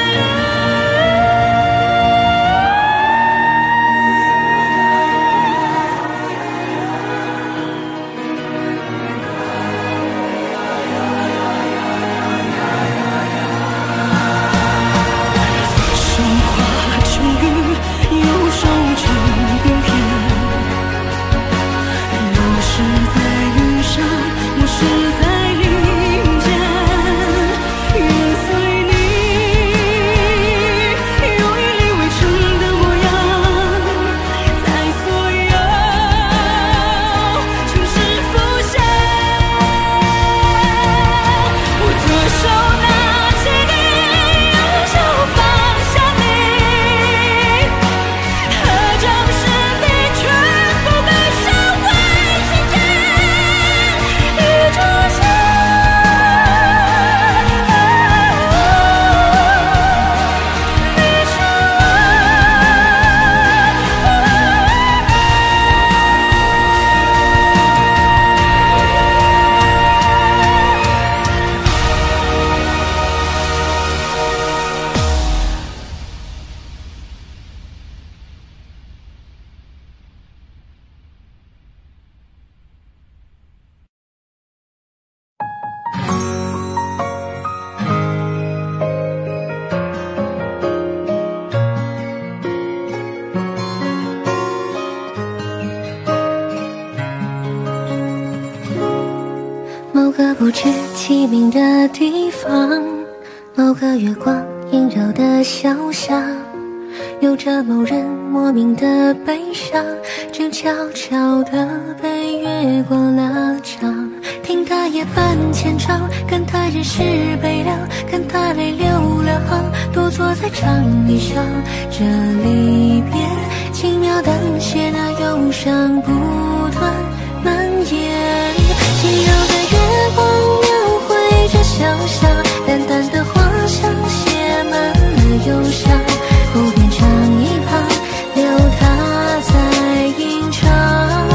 某个不知其名的地方，某个月光萦绕的小巷，有着某人莫名的悲伤，正悄悄地被月光拉长。听他夜半浅唱，看他人事悲凉，看他泪流两行，独坐在长椅上。这离别轻描淡写，那忧伤不断蔓延。轻柔的月光描绘着小巷，淡淡的花香写满了忧伤。湖边长椅旁，留他在吟唱。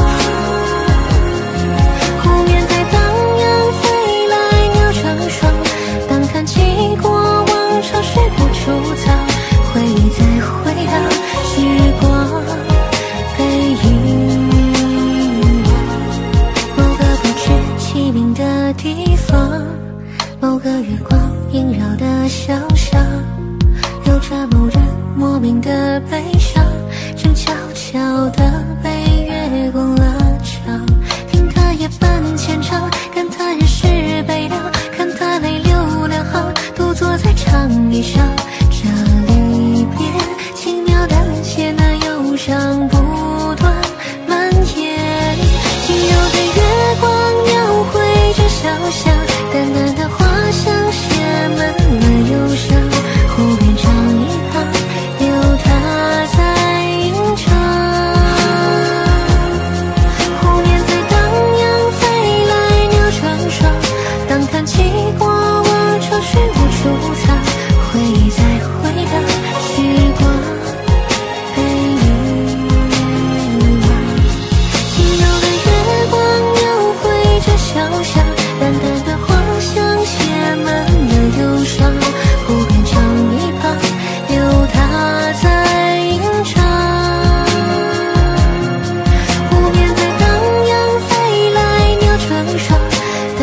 湖面在荡漾，飞来鸟成双。当看起过往，潮水不出草，回忆再回到时光被遗忘。某个不知其名的地方，某个月光萦绕的小巷，有着某人莫名的悲伤，正悄悄地被月光拉长。听他夜半浅唱，看他人事悲凉，看他泪流两行，独坐在长椅上。这离别轻描淡写，那忧伤不断蔓延。轻柔的月光描绘着小巷，淡淡的花香写满了忧伤。湖边长椅旁，留他在吟唱。湖面在荡漾，飞来鸟成双。当看起过往，潮水无处藏，回忆再回到时光被遗忘。轻柔的月光描绘着小巷，淡淡的花香写满了忧伤。湖边长椅旁，留他在吟唱。湖面在荡漾，飞来鸟成双。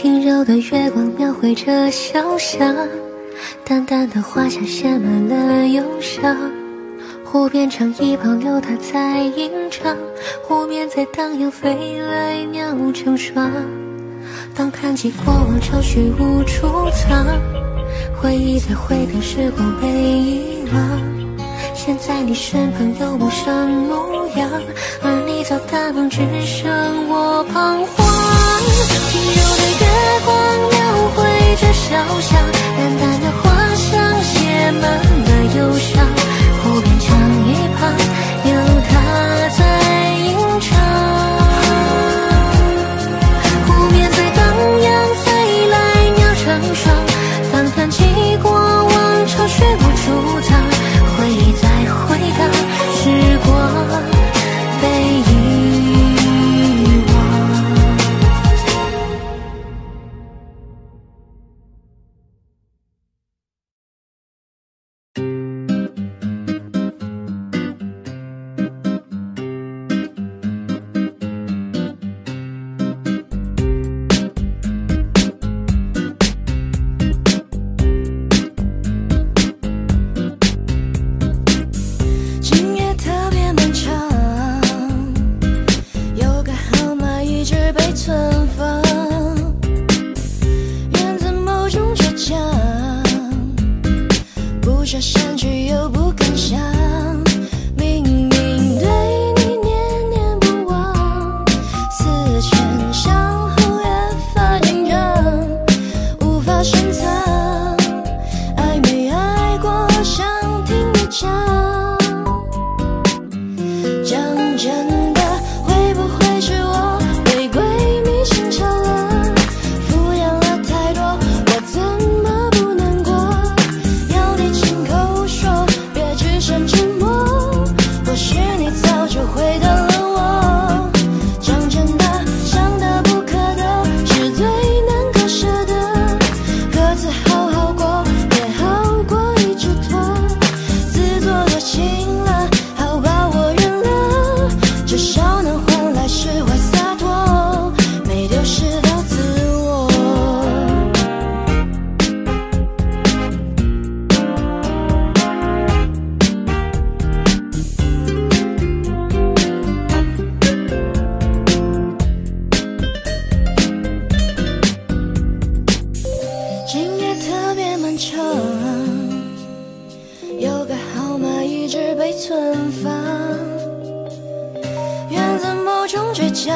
轻柔的月光描绘着小巷，淡淡的花香写满了忧伤。湖边长椅旁有他在吟唱，湖面在荡漾，飞来鸟成双。当看起过往潮水无处藏，回忆在回荡，时光被遗忘。现在你身旁有陌生模样，而你早淡忘，只剩我彷徨。轻柔的月光描绘着小巷，淡淡的花香写满了忧伤。湖边长椅旁有他在吟唱，湖面在荡漾，飞来鸟成双。当谈起过往，潮水无处藏，回忆在回荡，时光被遗忘。 今夜特别漫长，有个号码一直被存放，源自某种倔强，不舍删去又不敢想，明明对你念念不忘，思前想后越发紧张，无法深藏，爱没爱过想听你讲。讲真的，会不会是我被鬼迷心窍了？敷衍了太多，我怎么不难过？要你亲口说，别只剩沉默。或许你早就回答了我。讲真的，想得不可得，是最难割舍的。各自好好过，也好过一直拖。自作多情了，好吧我认了。至少能换来释怀洒脱，没丢失到自我。今夜特别漫长，有个号码一直被存放，源自某种倔强，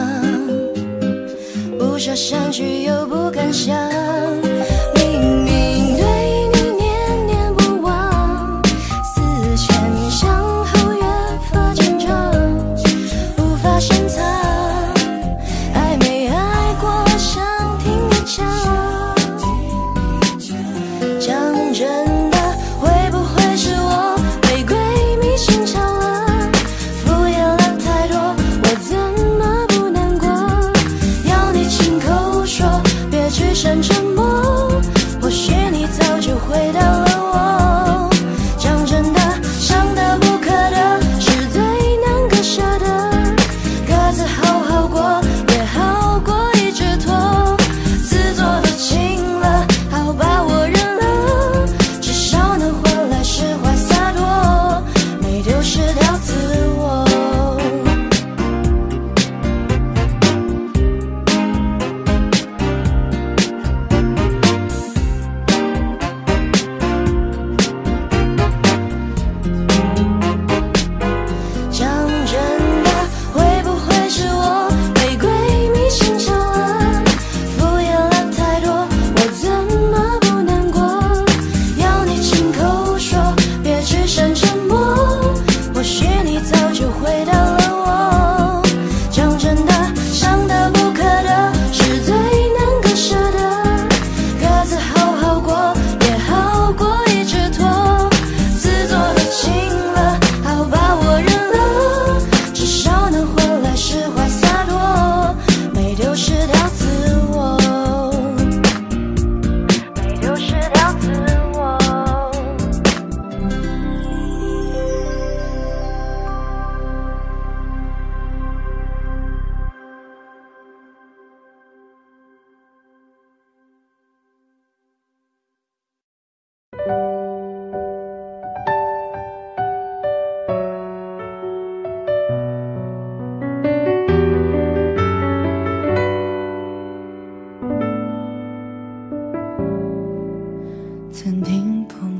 不舍删去又不敢想，明明对你念念不忘，思前想后越发紧张，无法深藏，爱没爱过想听你讲。讲真的，会不会是我被鬼迷心窍了？敷衍了太多，我怎么不难过？要你亲口说，别只剩沉默。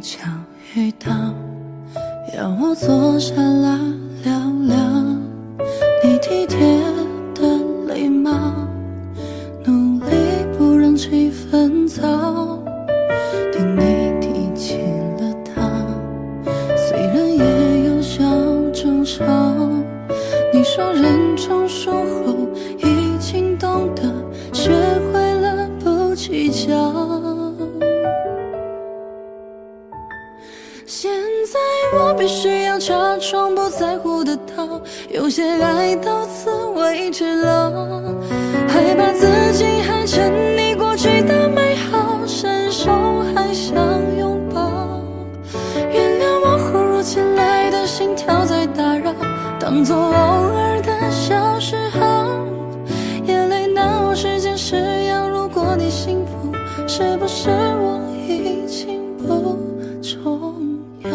巧遇到，要我坐下来聊聊你体贴的礼貌，努力不让气氛糟，听你提起了他，虽然也有小争吵，你说人成熟后已经懂得学会了不计较，现在我必须要假装不在乎的他，有些爱到此为止了，害怕自己还沉溺过去的美好，伸手还想拥抱，原谅我忽如其来的心跳在打扰，当作偶尔的小嗜好，眼泪哪有时间是样，如果你幸福，是不是我已经不重要？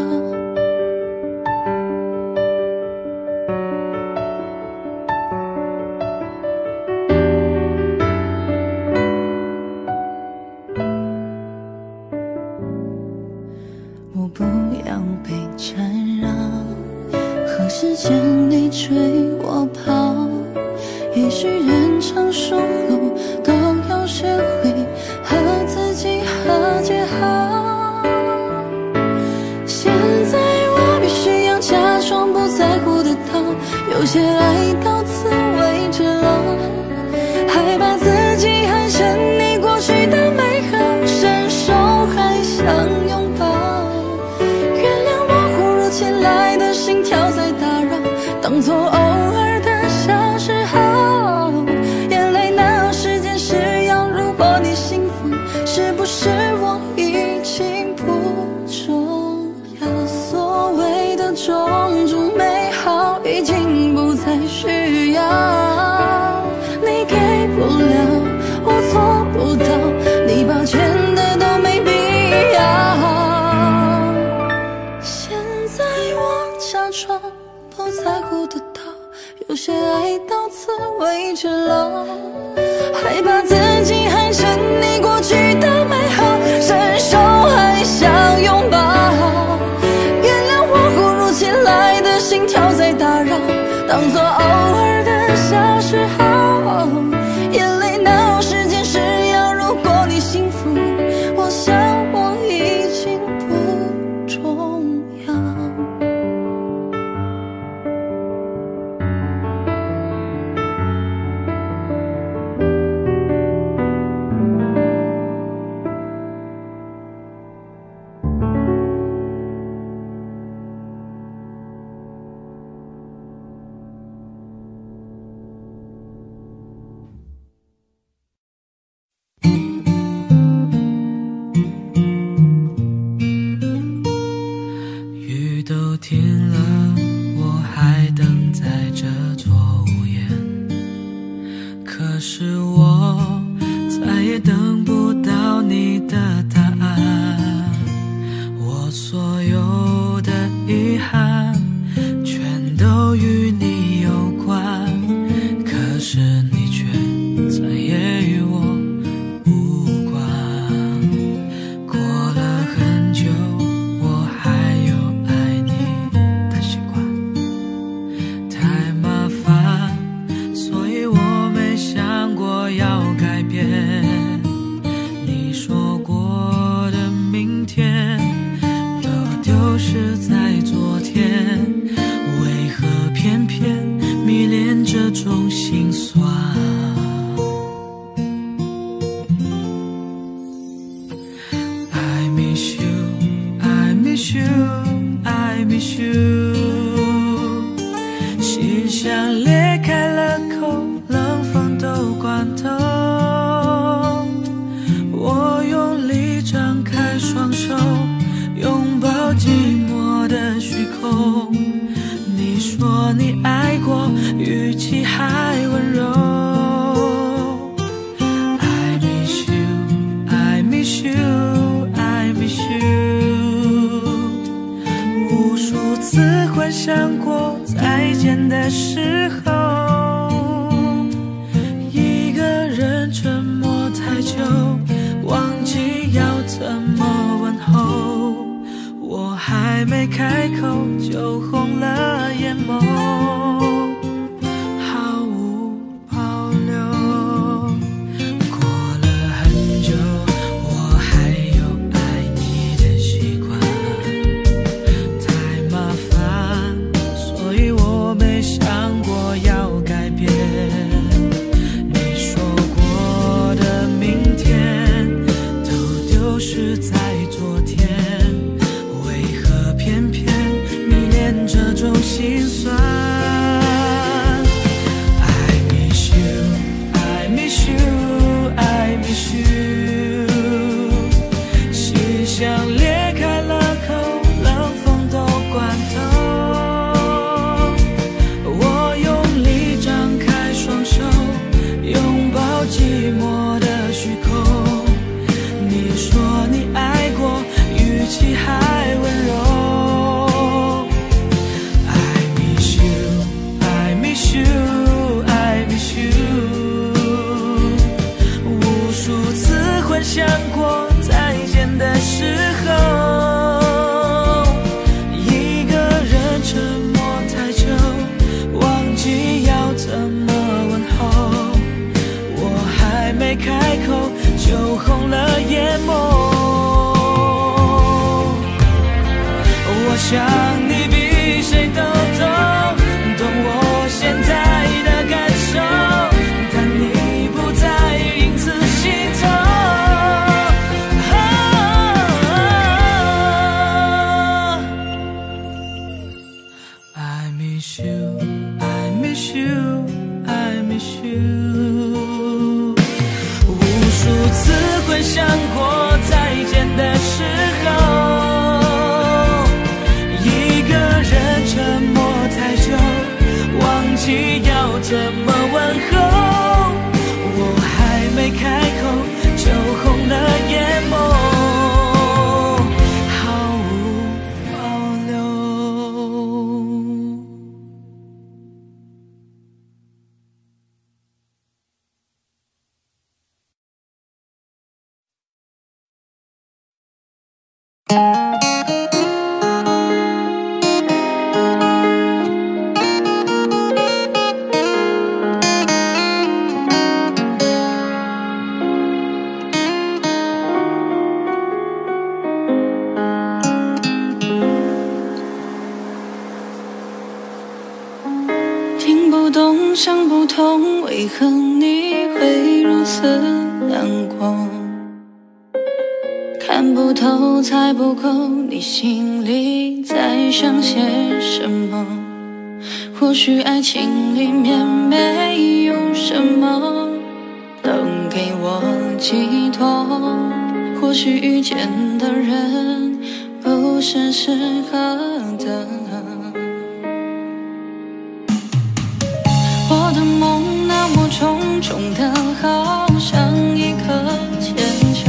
我不要被缠绕，何时见你追我跑，也许人成熟后都要学会和自己和解好，现在我必须要假装不在乎的他，有些爱到此为止了，害怕自己还沉溺过去的美好，伸手还想拥抱，原谅我忽如其来的心跳在打扰，当作偶尔的小嗜好，眼泪哪有时间是药，如果你幸福，是不是我已经不重要？所谓的种种美好已经不再需要，你给不了，我做不到，你抱歉的都没必要，现在我假装不在乎的他，有些爱到此为止了，害怕自己还沉溺过去的美好，伸手还想拥抱，原谅我忽如其来的心跳在打扰，当作偶尔的小嗜好，眼泪哪有时间是药，如果你幸福，我想我已经不重要。 雨都停了，我还等在这座屋檐，可是我再也等不到你的答案，我所有的遗憾全都与你有关，可是你却再也与我无关，过了很久我还有爱你的习惯，太麻烦，所以我没想过要改变，你说过的明天都丢失在昨天，为何偏偏迷恋这种心酸，I miss you, I miss you, I miss you， 心像裂开了口，冷风都灌透，我用力张开双手，拥抱寂寞的虚空，你说你爱过，语气还温柔， I miss you, I miss you, I miss you， 无数次幻想过再见的时候，一个人沉默太久，忘记要怎么问候， 还没开口就红了眼眸，毫无保留。过了很久，我还有爱你的习惯，太麻烦，所以我没想过要改变。你说过的明天都丢失在昨天，为何偏偏迷恋这种心酸？I miss you, I miss you, I miss you。 心像裂开了口，冷风都灌透。我用力张开双手，拥抱寂寞的虚空。你说你爱过，语气还温柔。I miss you, I miss you, I miss you。 无数次幻想过再见的时候，一个人沉默太久，忘记要怎么问候。我还没开口就红了眼眸。我想你比谁都懂我现在的感受，但你不再因此心痛。I miss you, I miss you, I miss you。 无数次幻想过再见的时候，一个人沉默太久，忘记要怎么问候。我还没开口就红了眼眸，毫无保留。 听不懂，想不通，为何你会如此难过？看不透，猜不够，你心里在想些什么？或许爱情里面没有什么能给我寄托，或许遇见的人不是适合的。我的梦那么重，重的好像一颗铅球。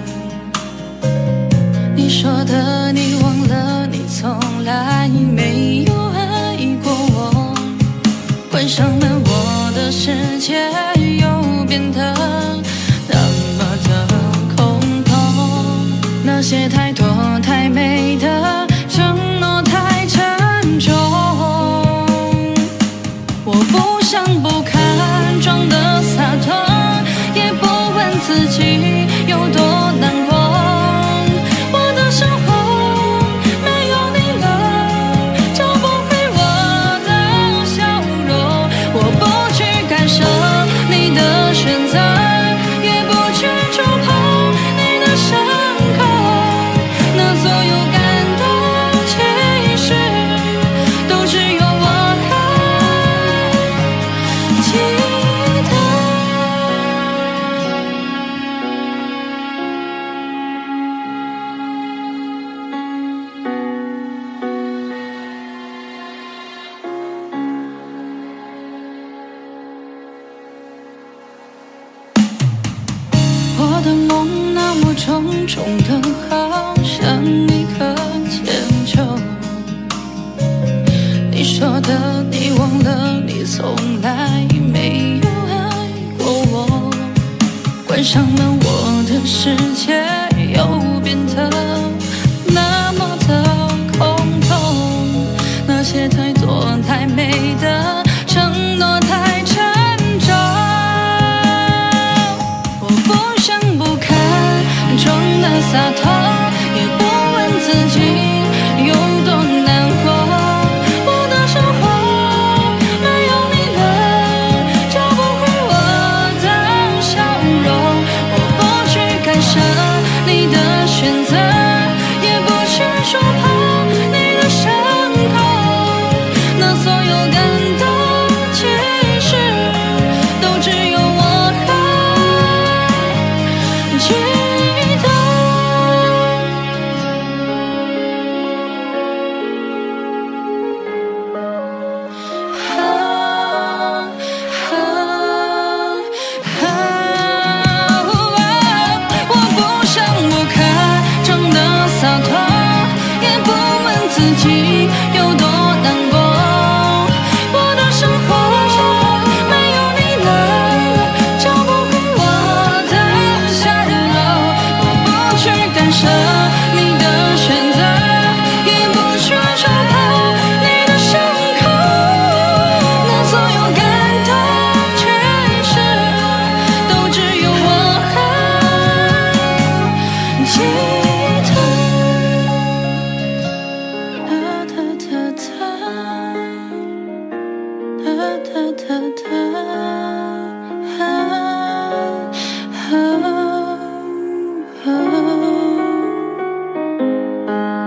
你说的你忘了，你从来没有爱过我。关上门，我的世界又变得那么的空洞。那些太多太美的承诺太沉重。我不想不看，装得洒脱，也不问自己有多难过。我的生活没有你了，找不回我的笑容。我不去干涉你的选择，也不去触碰你的伤口。那所有感动，其实都只有我记得。我的梦那么重，重的好像一颗铅球。你说的你忘了，你从来没有爱过我。关上门，我的世界又变得那么的空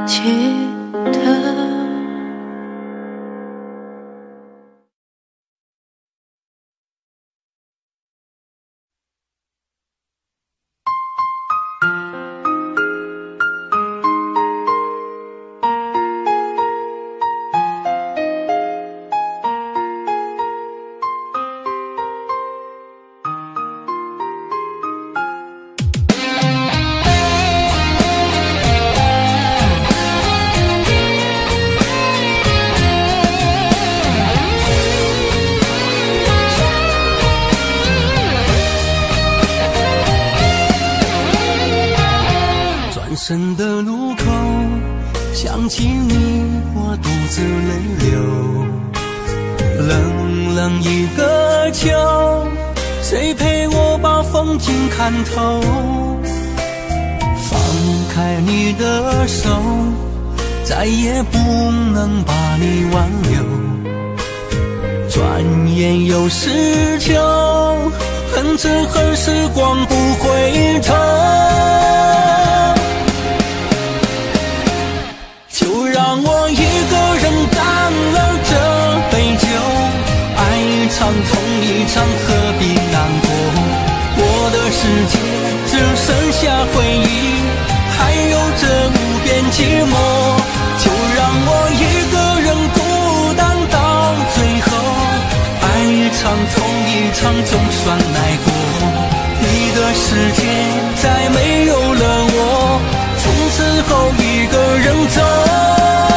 记得。 深的路口，想起你，我独自泪流。冷冷一个秋，谁陪我把风景看透？放开你的手，再也不能把你挽留。转眼又是秋，恨这恨时光不回头。让我一个人干了这杯酒，爱一场痛一场，何必难过？我的世界只剩下回忆，还有这无边寂寞。就让我一个人孤单到最后，爱一场痛一场，总算来过。你的世界再没有了我，从此后一个人走。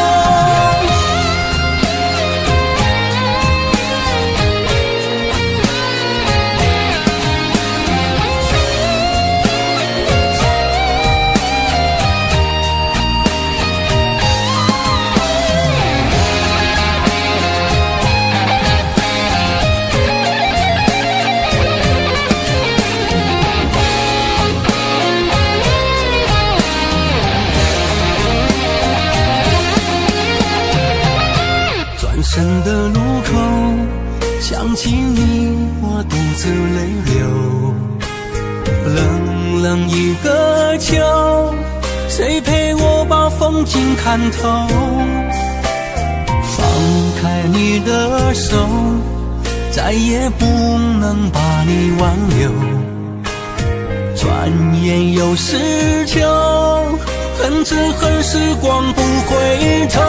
深的路口，想起你，我独自泪流。冷冷一个秋，谁陪我把风景看透？放开你的手，再也不能把你挽留。转眼又是秋，恨只恨时光不回头。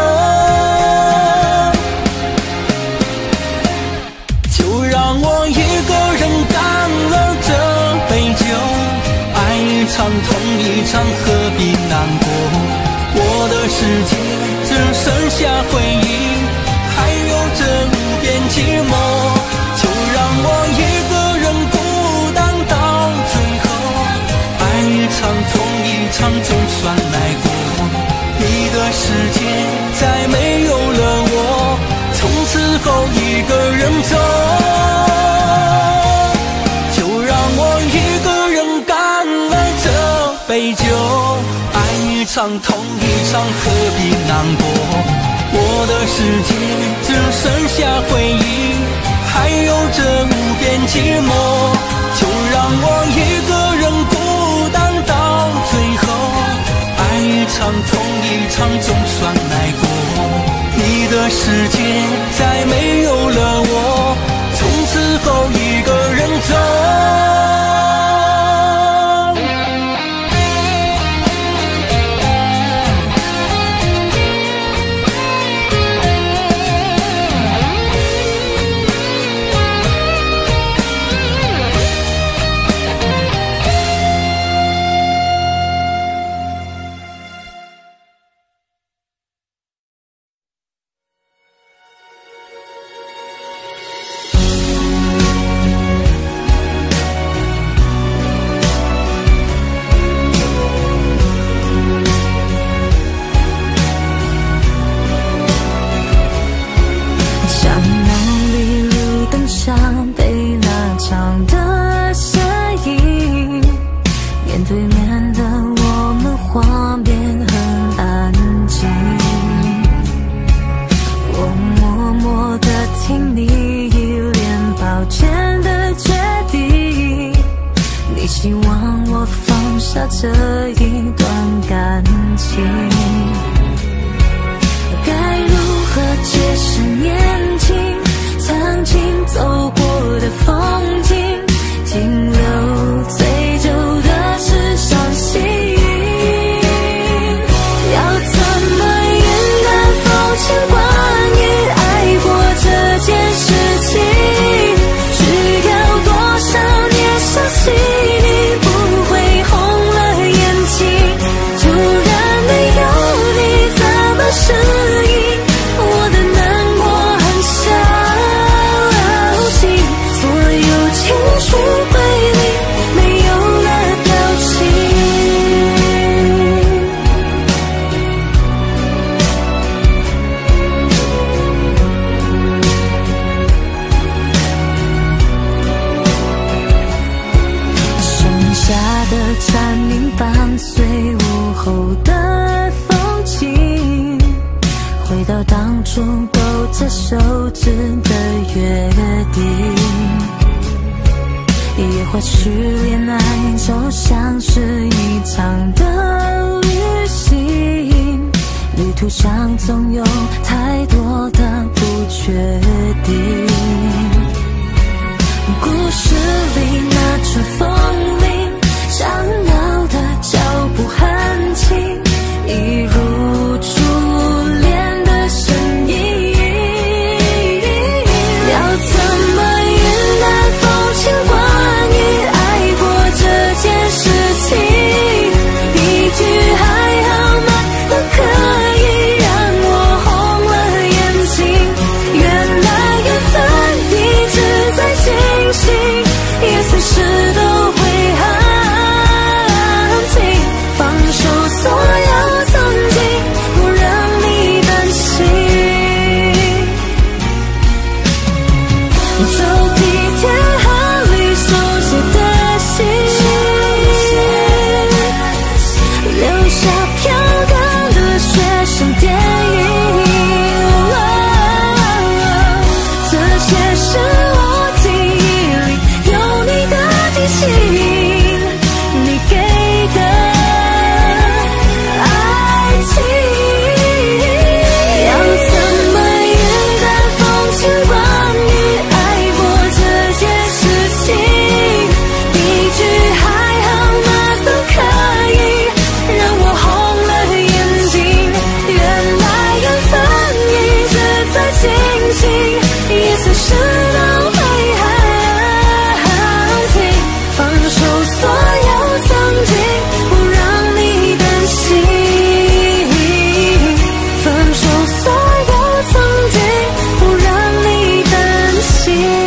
让我一个人干了这杯酒，爱一场痛一场，何必难过？我的世界只剩下回忆，还有这无边寂寞。就让我一个人孤单到最后，爱一场痛一场，总算来过。你的世界再没有了我，从此后一个人走。杯酒，爱一场痛一场，何必难过？我的世界只剩下回忆，还有这无边寂寞。就让我一个人孤单到最后，爱一场痛一场，总算来过。你的世界再没有了我，从此后一个人走。 回到当初勾着手指的约定，也或许恋爱就像是一场的旅行，旅途上总有太多的不确定。故事里那串风铃闪耀的脚步很轻，一如初恋的身影。要怎么云淡风轻关于爱过这件事情，一句还好吗都可以让我红了眼睛。原来缘分一直在进行，也随时都会安静，放手所有曾经，不让你担心。手提电话里手写的信，留下飘荡的学生电影。这些是我记忆里有你的提醒，你给的爱情。要怎么云淡风轻关于爱过这件事情，一句还好吗都可以让我红了眼睛。原来缘分一直在进行，也随时都会安静，放手所有曾经，不让你担心。分手所有曾经，不让你担心。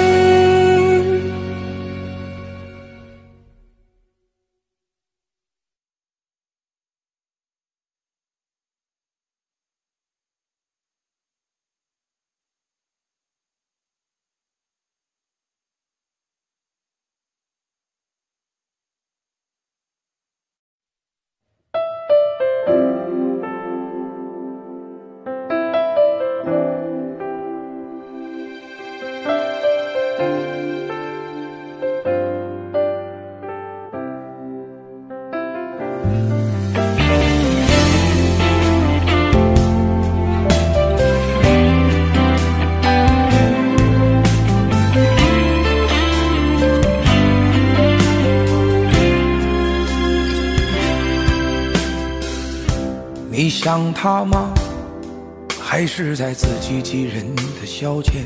你想他吗？还是在自欺欺人的消遣？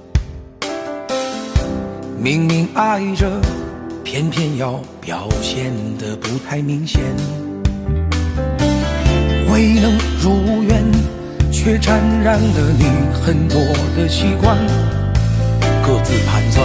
明明爱着，偏偏要表现得不太明显。未能如愿，却沾染了你很多的习惯，各自盘算，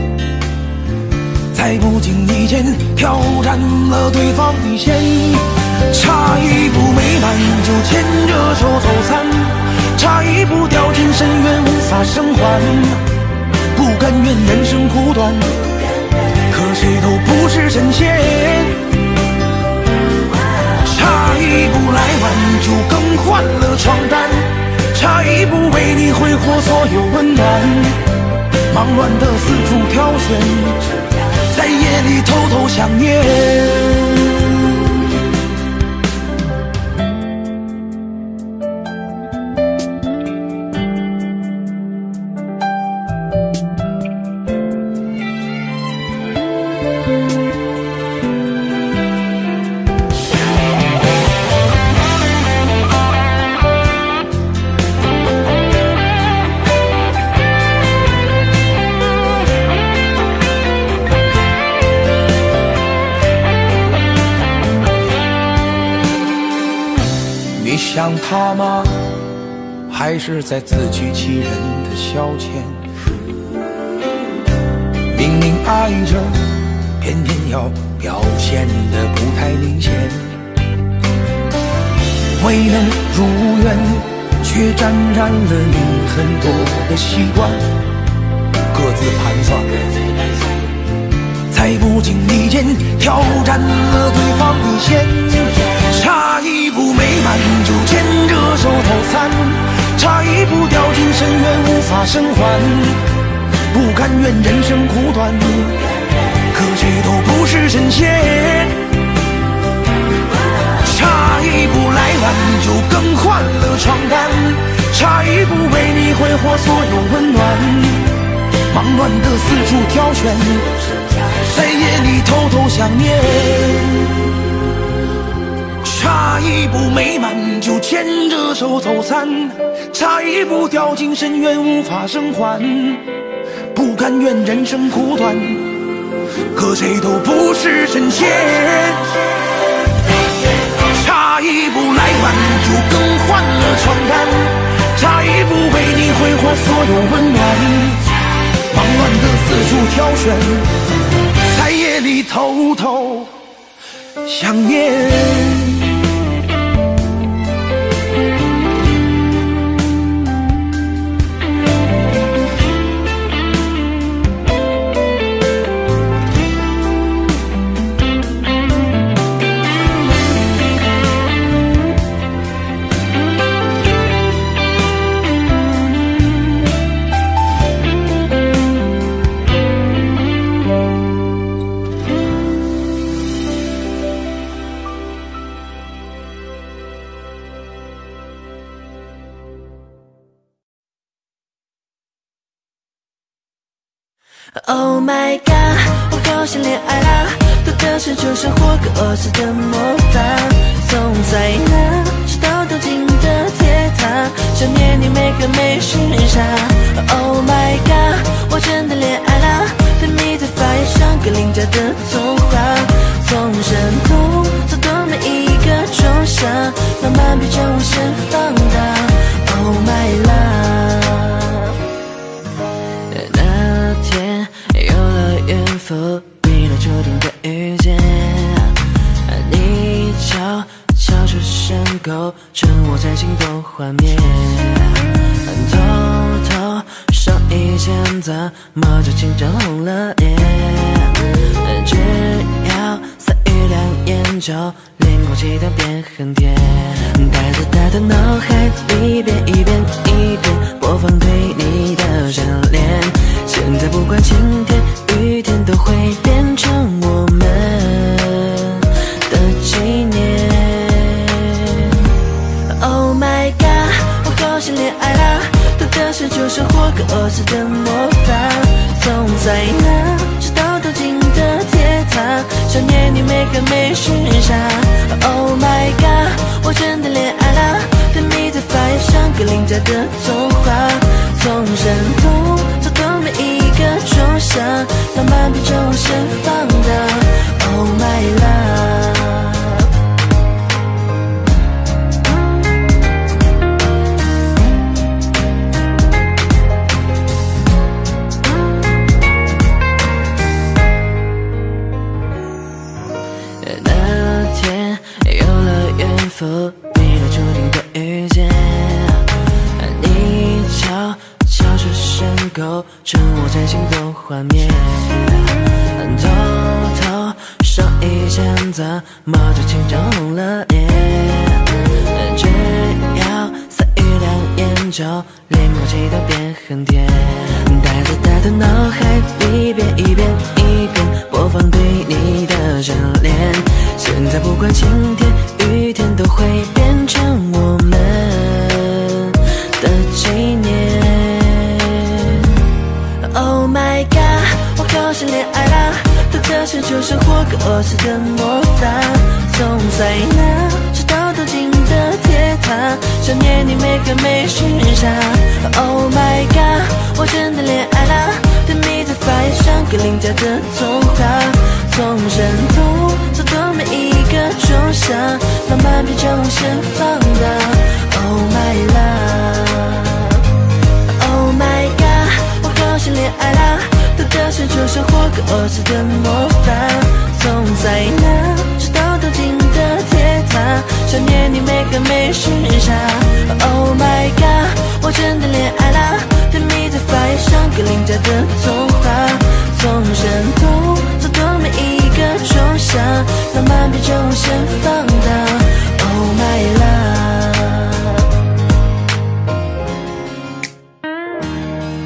在不经意间挑战了对方底线。差一步没满就牵着手走散，差一步掉进深渊无法生还。不甘愿人生苦短，可谁都不是神仙。差一步来晚就更换了床单，差一步为你挥霍所有温暖。忙乱的四处挑选，在夜里偷偷想念。你想他吗？还是在自欺欺人的消遣？明明爱着，偏偏要表现得不太明显。未能如愿，却沾染了你很多的习惯，各自盘算，在不经意间挑战了对方底线。差一步没满就牵着手走散， 法生还，不甘愿人生苦短，可谁都不是神仙。差一步来晚，就更换了床单，差一步为你挥霍所有温暖，忙乱的四处挑选，在夜里偷偷想念。差一步美满，就牵着手走散，差一步掉进深渊无法生还，不甘愿人生苦短，可谁都不是神仙。差一步来晚，就更换了床单，差一步为你挥霍所有温暖，忙乱的四处挑选，在夜里偷偷想念。 Oh my god， 我好想恋爱啦！多的是就像活个2次的魔法，从在那直到东京的铁塔，想念你每个没时差。Oh my god， 我真的恋爱啦！对蜜的发也像个邻家的童话，从山洞走到每一个仲夏，浪漫比较无限放大。Oh my love。伏笔了注定的遇见，你悄悄出现勾成我在心动画面，偷偷上一千怎么就紧张红了眼，只要3语2言就连空气都变很甜，带着他的脑海里一遍一遍一遍播放对你的眷恋，现在不管晴天雨天都会变成我们的纪念。 Oh my god， 我好想恋爱啦，多的是就像活个2次的魔法，从在那直到东京的铁塔，想念你每个没时差。Oh my god， 我真的恋爱啦，对你的发也像个邻家的童话，从山洞走到每一个仲夏，浪漫比这无限放大。Oh my love。 伏笔了注定的遇见，你悄悄出现勾成我在心动画面，偷偷上一千怎么就紧张红了眼，只要3语2言就连空气都变很甜，带着他的脑海里一遍一遍一遍播放对你的眷恋，现在不管晴天雨天都会变成我们的纪念。 Oh my god， 我好想恋爱啦，多的是就像活个2次的魔法，从在那直到东京的铁塔，想念你每个没时差。Oh my god， 我真的恋爱啦，对你的发也像个邻家的童话，从山洞走到每一个仲夏，浪漫比这无限放大。Oh my love，Oh my god， 我好想恋爱啦，多的是就像活个2次的魔法，从在那直到东京的铁塔，想念你每个没时差。Oh my god， 我真的恋爱啦，对你的发也像个邻家的童话，从山洞走到每一个仲夏，浪漫比这无限放大。Oh my love。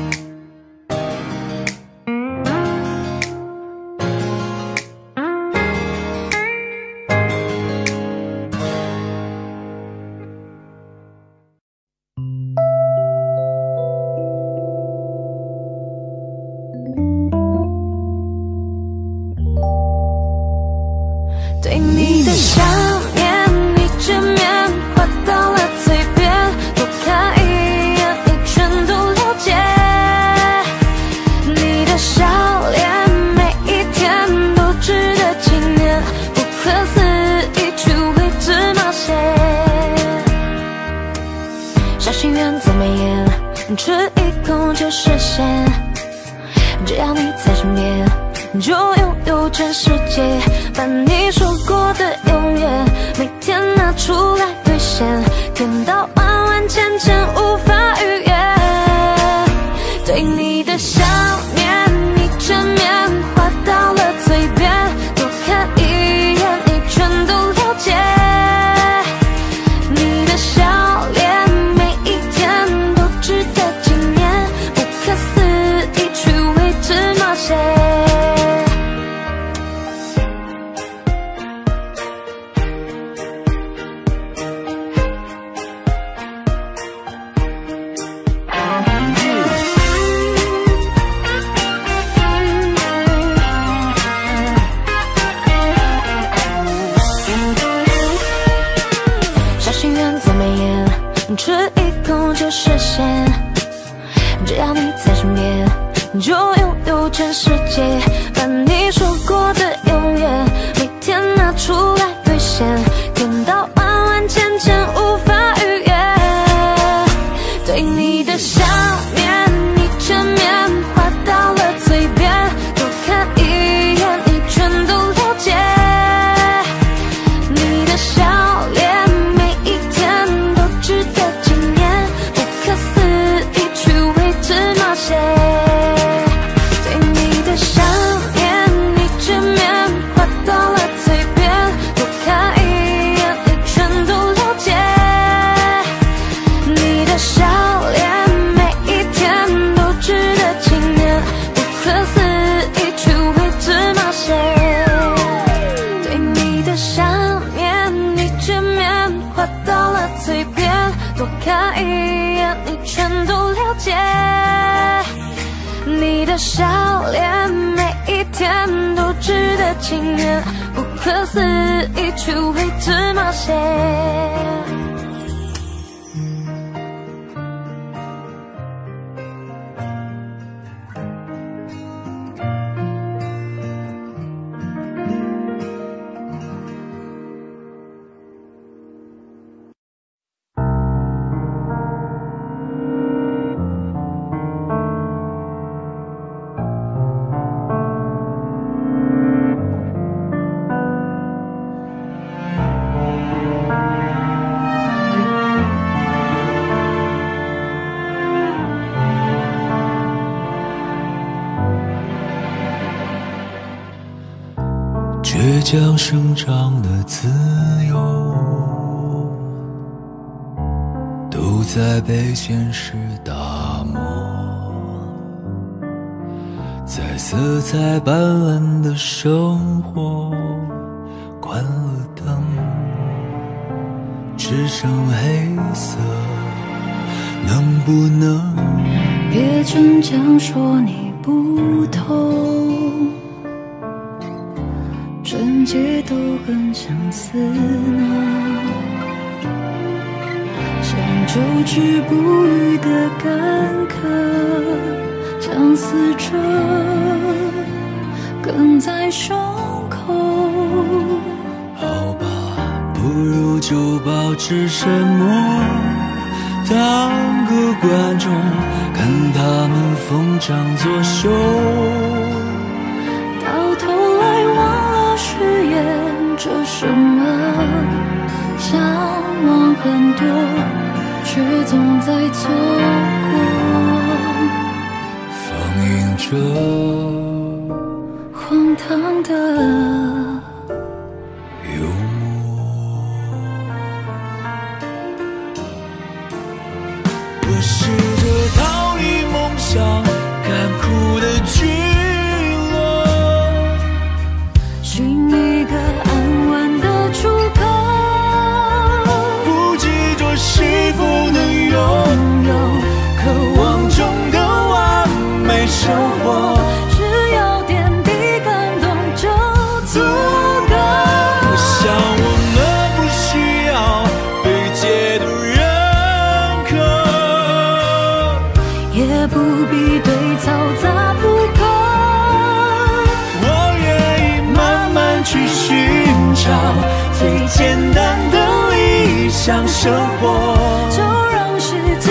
小心愿再美颜，吃一口就实现。只要你在身边，就拥有全世界。把你说过的永远，每天拿出来兑现。甜到万万千千无法逾越。对你的想念，你正面画到了嘴边，多看一眼，你全都了解。你的笑脸，每一天都值得纪念，不可思议去为之冒险。吃一口就实现，只要你在身边，就拥有全世界。把你说过的永远，每天拿出来兑现。甜到万万千千无法逾越。对你的想念，你正面画到了嘴边，多看一眼，你全都了解。你的笑脸，每一天都值得纪念，不可思议去为之冒险。对你的想念，你正面画到了嘴边，多看一眼，你全都了解。你的笑脸，每一天都值得纪念，不可思议去为之冒险。对你的想念，你正面画到了嘴边，多看一眼，你全都了解。你的笑脸，每一天都值得纪念，不可思议去为之冒险。 倔强生长的自由，都在被现实打磨。在色彩斑斓的生活，关了灯，只剩黑色，能不能别逞强说你不懂，整洁都很相似呢。像久治不愈的干渴，相思着梗在胸口。 好吧，不如就保持沉默，当个观众，看他们逢场作秀。 到头来忘了誓言着什么，向往很多，却总在错过。 放映着荒唐的幽默，我试着逃离梦想干枯的聚落， 寻一个安稳的出口， 不执着是否能拥有渴望中的完美生活。 只要点滴感动就足够。 我想我们不需要被解读认可， 也不必对嘈杂不口。 我愿意慢慢去寻找最简单的理想生活。 就让时间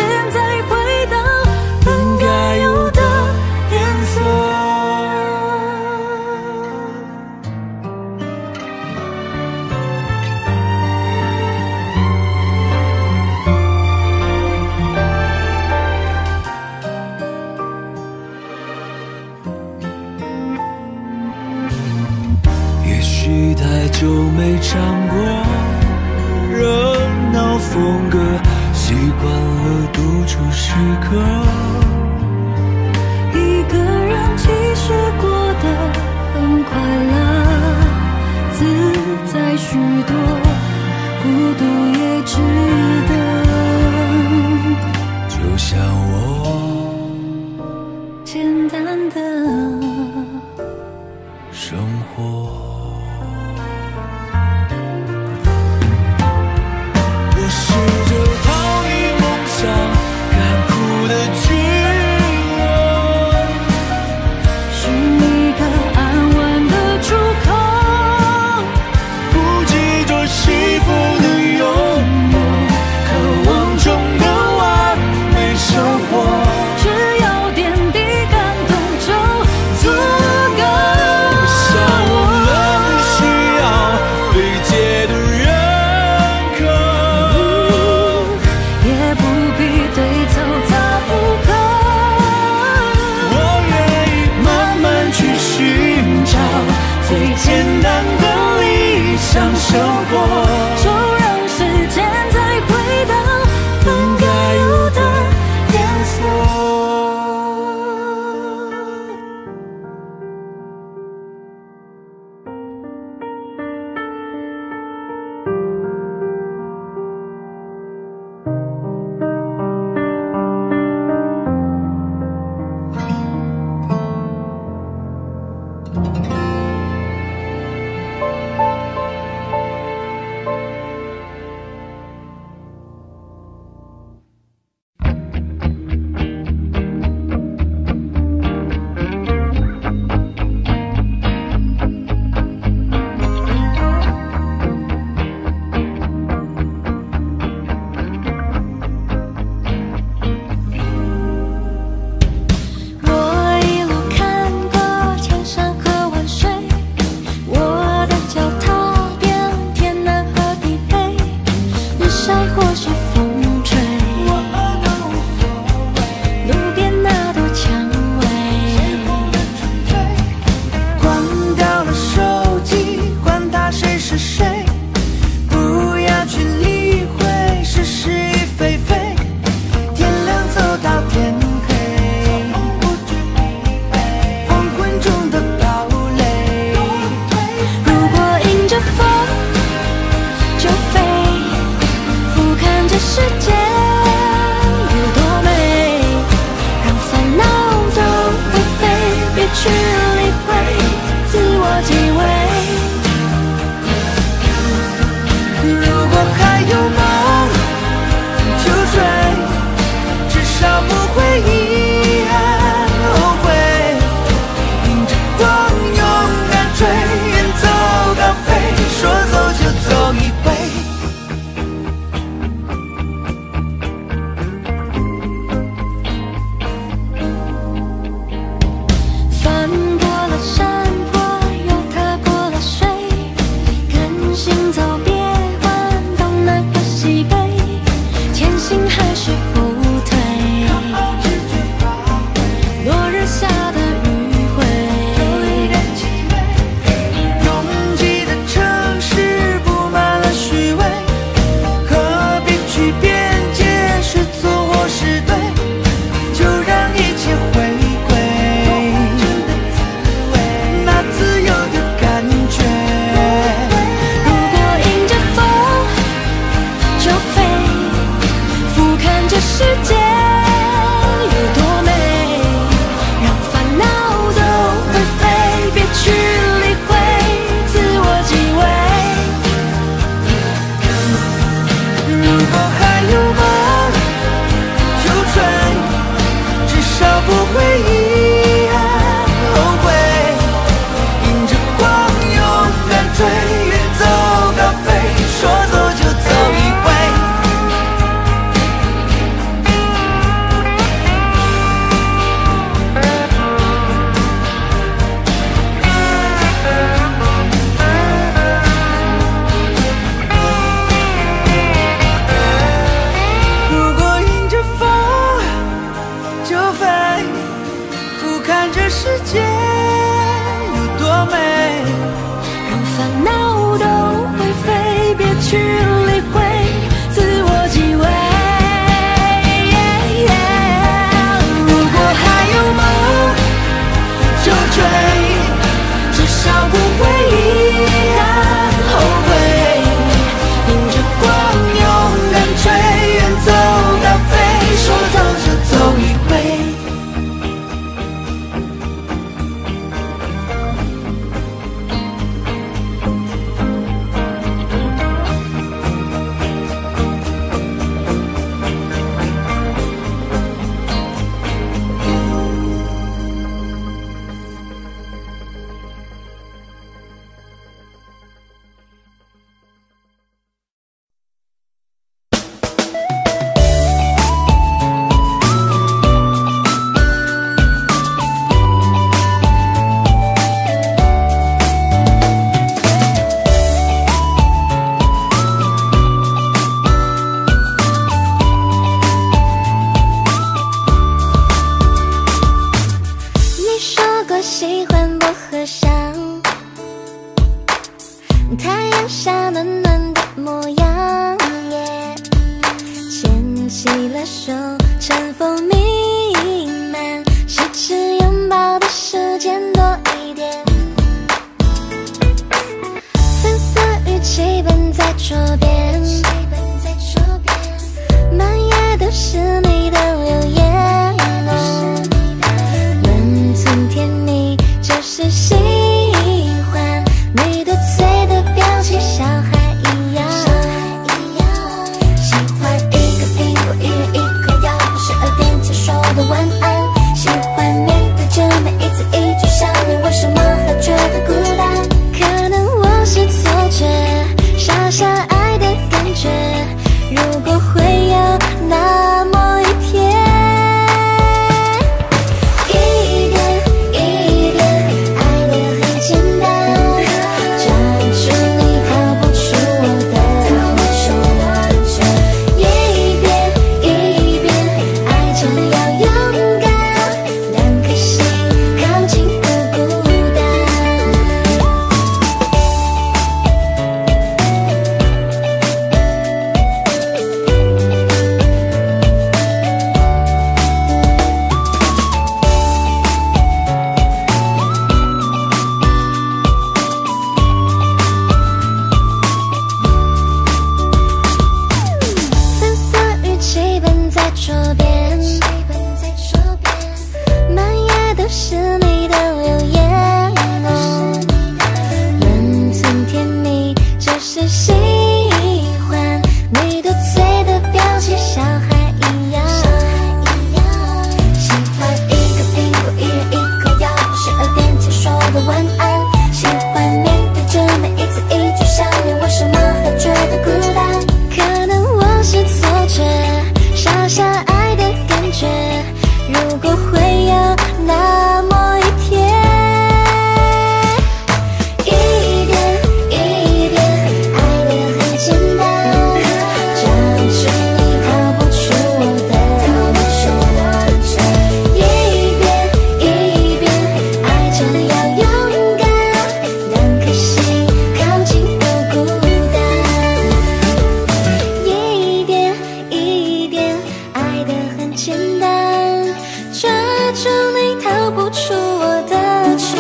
了独处时刻。 一个人其实过得很快乐，自在许多，孤独也值得。 就像我简单的生活。我试着逃离梦想干枯的巨人， 寻一个安稳的出口， 不急着幸福的拥有，渴望中的完美生活。 只要点滴感动就足够。 像我们不需要被解的认可， 也不必对凑杂不可。 我愿意慢慢去寻找最简单的理想生活。 就让时间再回到本该有的颜色。我一路看过千山和万水，我的脚踏遍天南和地北，日晒或是风吹，路边那朵蔷薇。 关掉了手机，管他谁是谁，不要去理会是是与非非。天亮走到天黑，黄昏中的堡垒。 如果迎着风就飞，俯瞰这世界有多美，让烦恼都会飞，别去理会自我敬畏。 如果还有梦就追，至少不会遗憾后悔。迎着光勇敢追，远走高飞，说走就走一回。 翻过了山坡，又踏过了水，跟行走别管东南和西北，前行还是后退，落日下的余晖。 拥挤的城市布满了虚伪，何必去边界是错或是对，就让一切回归那自由的感觉。 如果迎着风就飞，俯瞰这世界有多美，让烦恼都会飞，别去理会自我敬畏。 如果还有梦就追，至少不会遗憾后悔。迎着光勇敢追，远走高飞，说走就走一回。如果迎着风就飞， 尘封弥漫，十指拥抱的时间多一点。粉色雨气奔在桌边，满页都是你的留言。温存甜蜜就是喜欢，你多嘴的表情像海一样。喜欢一个苹果一人一颗药，12点前说的晚安。喜欢面对着每一字一句想念，为什么还觉得孤单？可能我是错觉，傻傻爱的感觉。如果会有那么一天，一点一点爱得很简单，抓住你逃不出我的圈，一遍一遍爱着要勇敢，两颗心靠近不孤单。粉色雨气奔在桌边，满页都是你的留言。温存甜蜜就是喜欢，你多嘴的表情像海一样。喜欢一个苹果一人一颗药，12点前说的晚安。喜欢面对着每一字一句想念，为什么还觉得孤单？可能我是错觉，傻傻爱的感觉。如果会有那么一天，一点一点爱得很简单，抓住你逃不出我的圈，一遍一遍爱着要勇敢，两颗心靠近不孤单。一点一点爱得很简单，抓住你逃不出我的圈，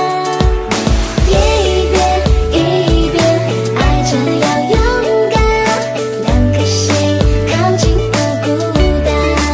一遍一遍爱着要勇敢，两颗心靠近不孤单。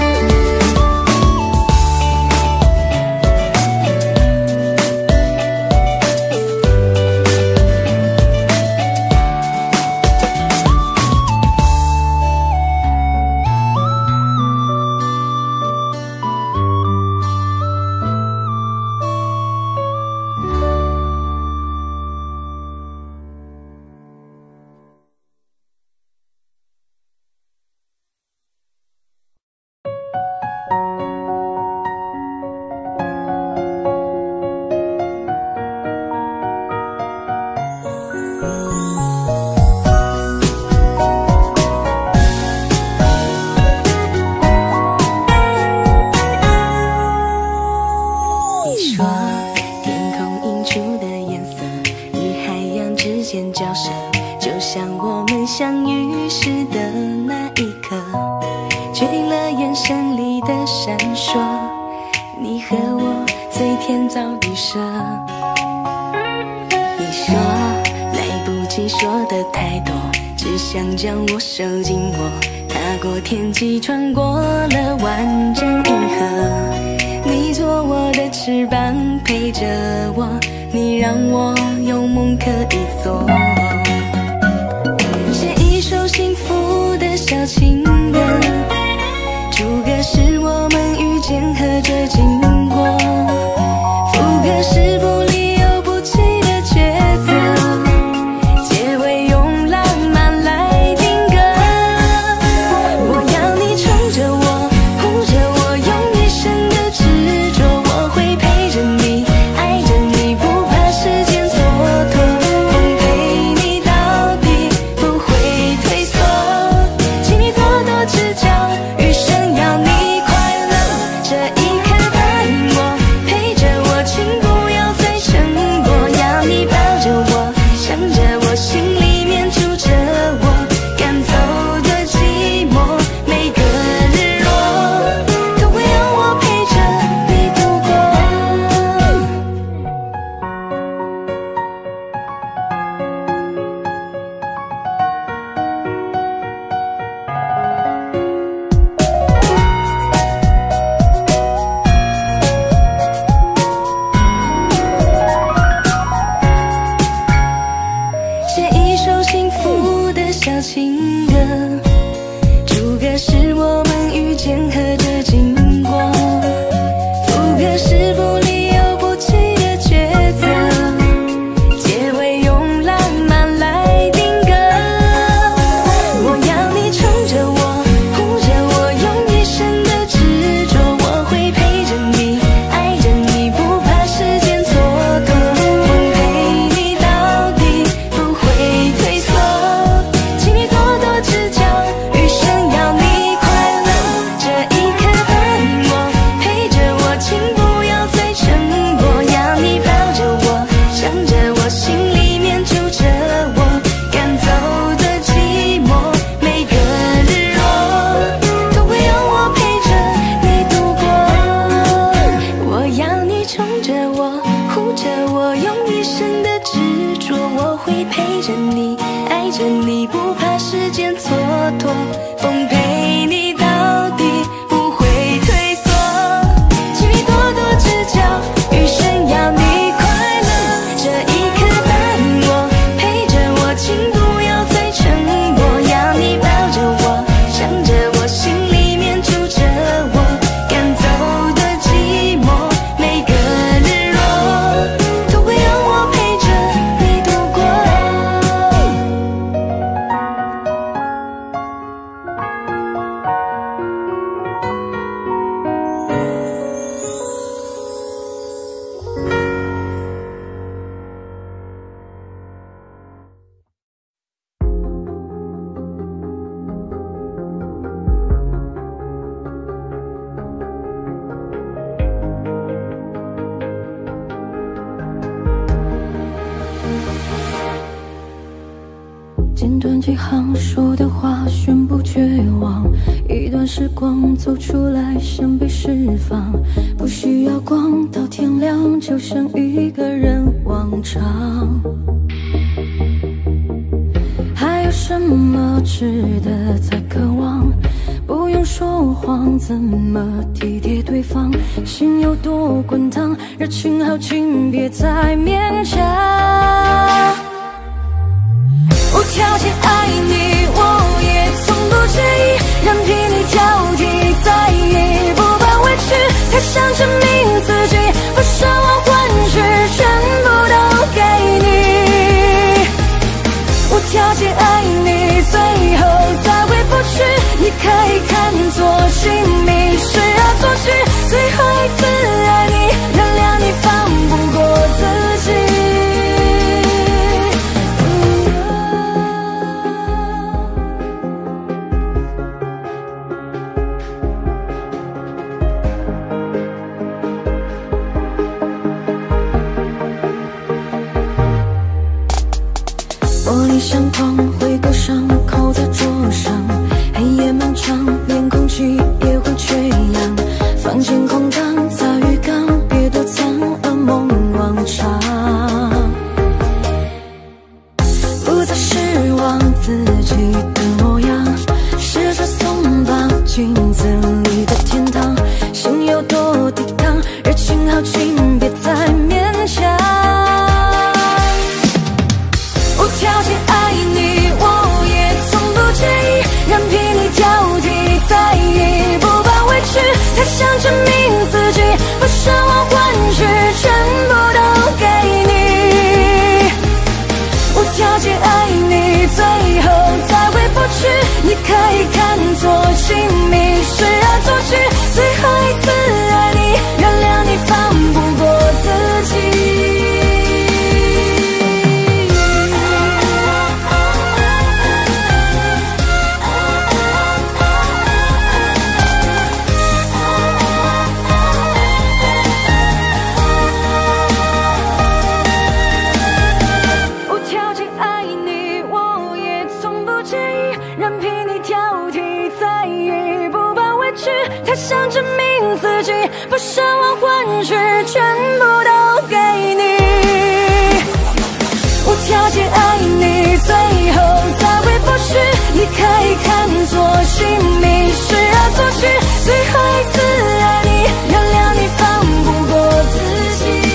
你说天空映出的颜色与海洋之间交涉，就像我们相遇时的那一刻，决定了眼神里的闪烁，你和我最天造地设。你说来不及说的太多，只想将我收紧握，踏过天际，穿过了完整银河。你做我的翅膀，陪着我，你让我有梦可以做。写一首幸福的小情歌，主歌是我们遇见和这经过，副歌是不离又不弃的抉择，结尾用浪漫来定格。我要你宠着我，护着我，用一生的执着，我会陪着你，爱着你，不怕时间蹉跎，奉陪你到底，不会退缩，请你多多指教，余生要你快乐，这一刻。 几行说的话，宣布绝望。一段时光走出来，想被释放。不需要光，到天亮就像一个人往常。还有什么值得再渴望？不用说谎，怎么体贴对方？心有多滚烫，热情好，请别再勉强。无条件爱你，我也从不介意，任凭你挑剔在意，不怕委屈，太想证明自己，不奢望换取，全部都给你。无条件爱你，最后再回不去，你可以看作亲密，是恶作剧，最后一次爱你，原谅你放不过自己。玻璃相框会勾伤口在桌上，黑夜漫长，连空气也会缺氧。房间空荡，在浴缸，别躲藏，噩梦往常。不再失望自己的模样，试着松绑镜子里的天堂。心有多抵抗，热情好，请别再勉强。无条件爱你，我也从不介意，任凭你挑剔在意，不怕委屈，太想证明自己，不奢望换取，全部都给你。无条件爱你，最后再回不去，你可以看作亲密，是恶作剧，最后一次爱你，原谅你放不过自己。想证明自己，不奢望换取，全部都给你。无条件爱你，最后再回不去，你可以看作亲密，是恶作剧，最后一次爱你，原谅你放不过自己。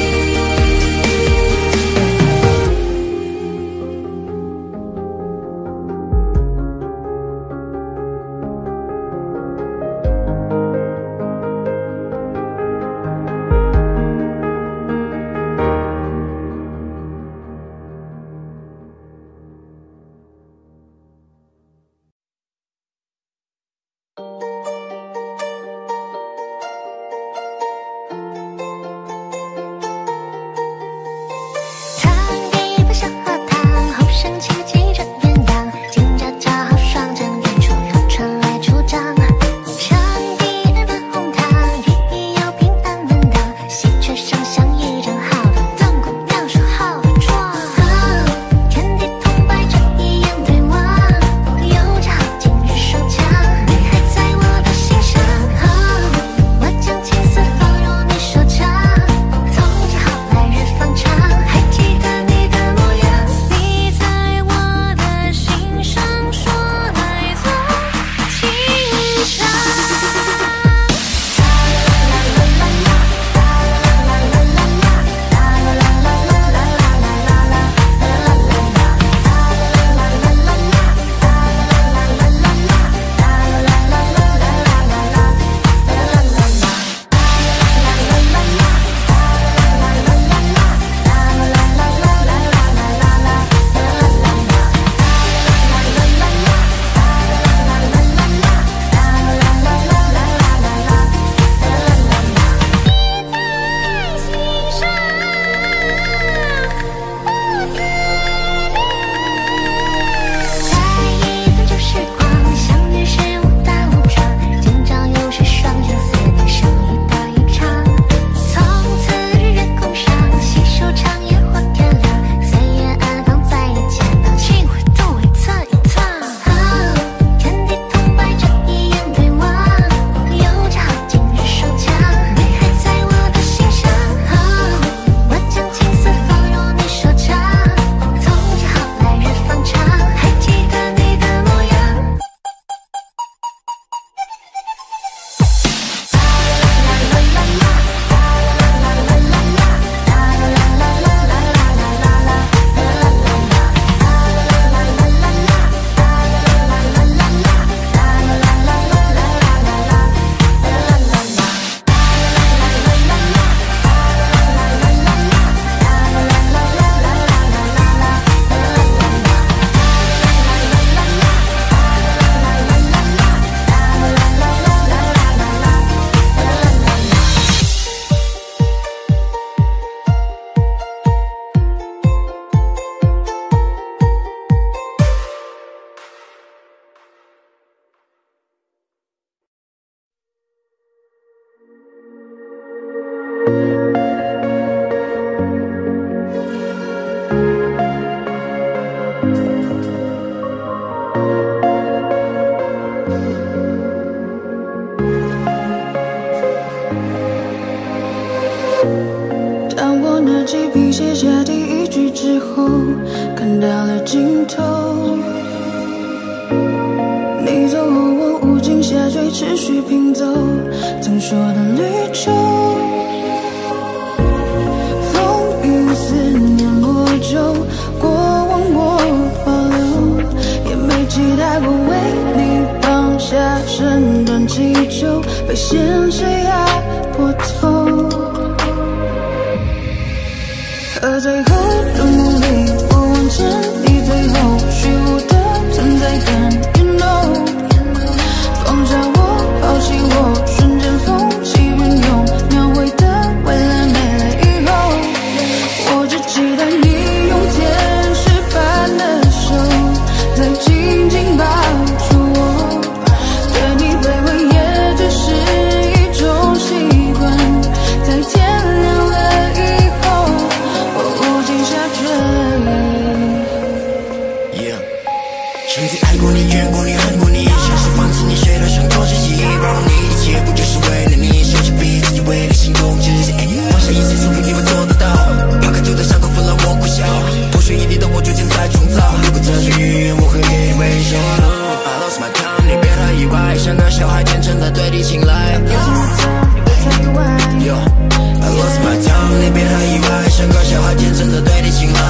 当我拿起笔写下第一句之后，看到了尽头。你走后，我无尽下坠，持续拼凑曾说的旅程。风雨思念魔咒，过往我保留，也没期待过为你放下身段祈求，被现实压破头。而最后的努力，我往前，你最后虚无的存在感 ，You know， 放下我，抛弃我，瞬间风起云涌，描绘的未来没了以后，我只期待你用天使般的手，再紧紧抱住我，对你卑微也只是一种习惯，在天亮了以后。 曾经爱过你，怨过你，恨过你，像是放弃你，谁都想做自己，包容你，一切不就是为了你，收起笔，自己为你心动，直接放下一切，除非你们做得到，抛开旧的伤口，分了我苦笑，不需一地的我逐渐在创造，如果这是预言，我会给你微笑。I lost my time， 你别太意外，像个小孩天真的对你青睐。Yo， I lost my time， 你别太意外，像个小孩天真的对你青睐。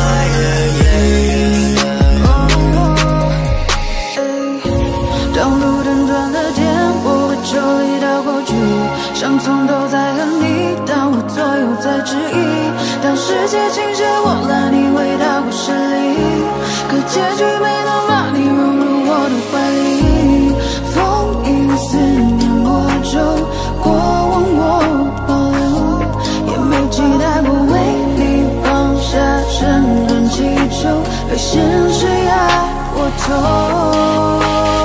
当路灯断了电，我会抽离到过去，伤痛都在和你，但我左右在质疑。当世界倾斜，我拉你回到故事里，可结局没能把你融入我的怀里。风雨思念魔咒，过往我保留，也没期待过为你放下身段祈求，被现实压过头。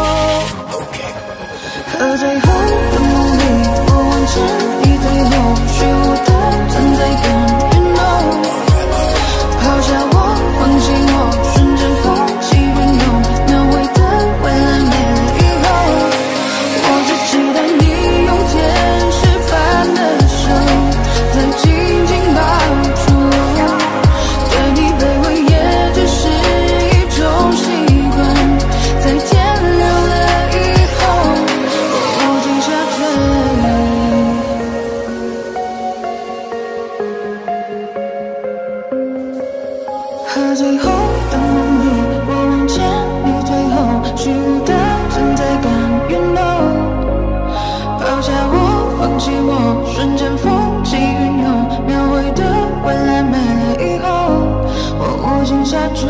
而最后的努力，我往前，你最后虚无的存在感 ，You know， 抛下我，放弃我，瞬间风起云涌，描绘的未来没了以后，我只期待你用天使般的手，再紧紧抱住我，对你卑微也只是一种习惯，在天亮了以后。和最后的努力，我往前，你最后虚无的存在感 ，You know， 抛下我，放弃我，瞬间风起云涌，描绘的未来没了以后，我无心下坠。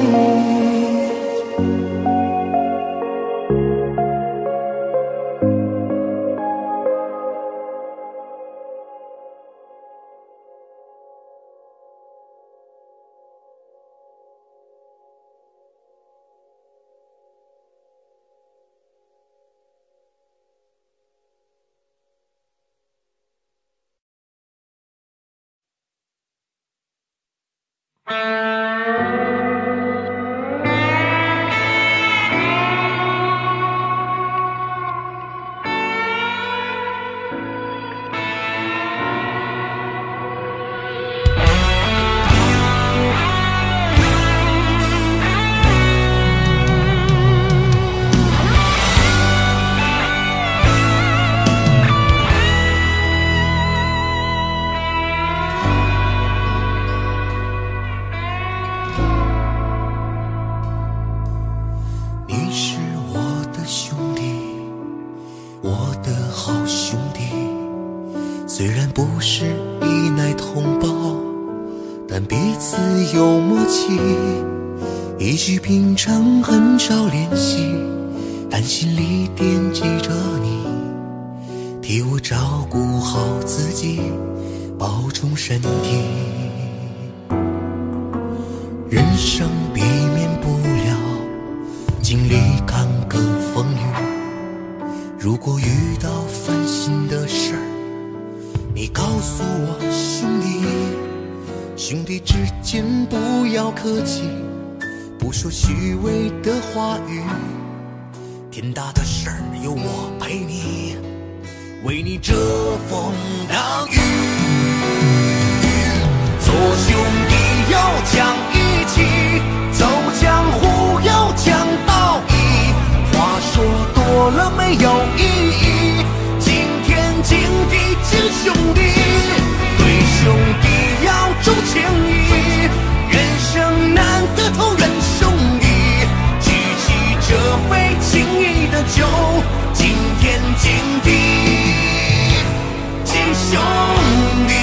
虽然不是一奶同胞，但彼此有默契，一句平常很少联系，但心里惦记着你，替我照顾好自己，保重身体。人生避免不了经历坎坷风雨，如果遇到烦心的事儿，你告诉我要客气，不说虚伪的话语。天大的事儿有我陪你，为你遮风挡雨。做兄弟要讲义气，走江湖要讲道义。话说多了没有意义，惊天惊地知兄弟，对兄弟要重情义。人生难得同人兄弟，举起这杯情谊的酒，惊天惊地敬兄弟。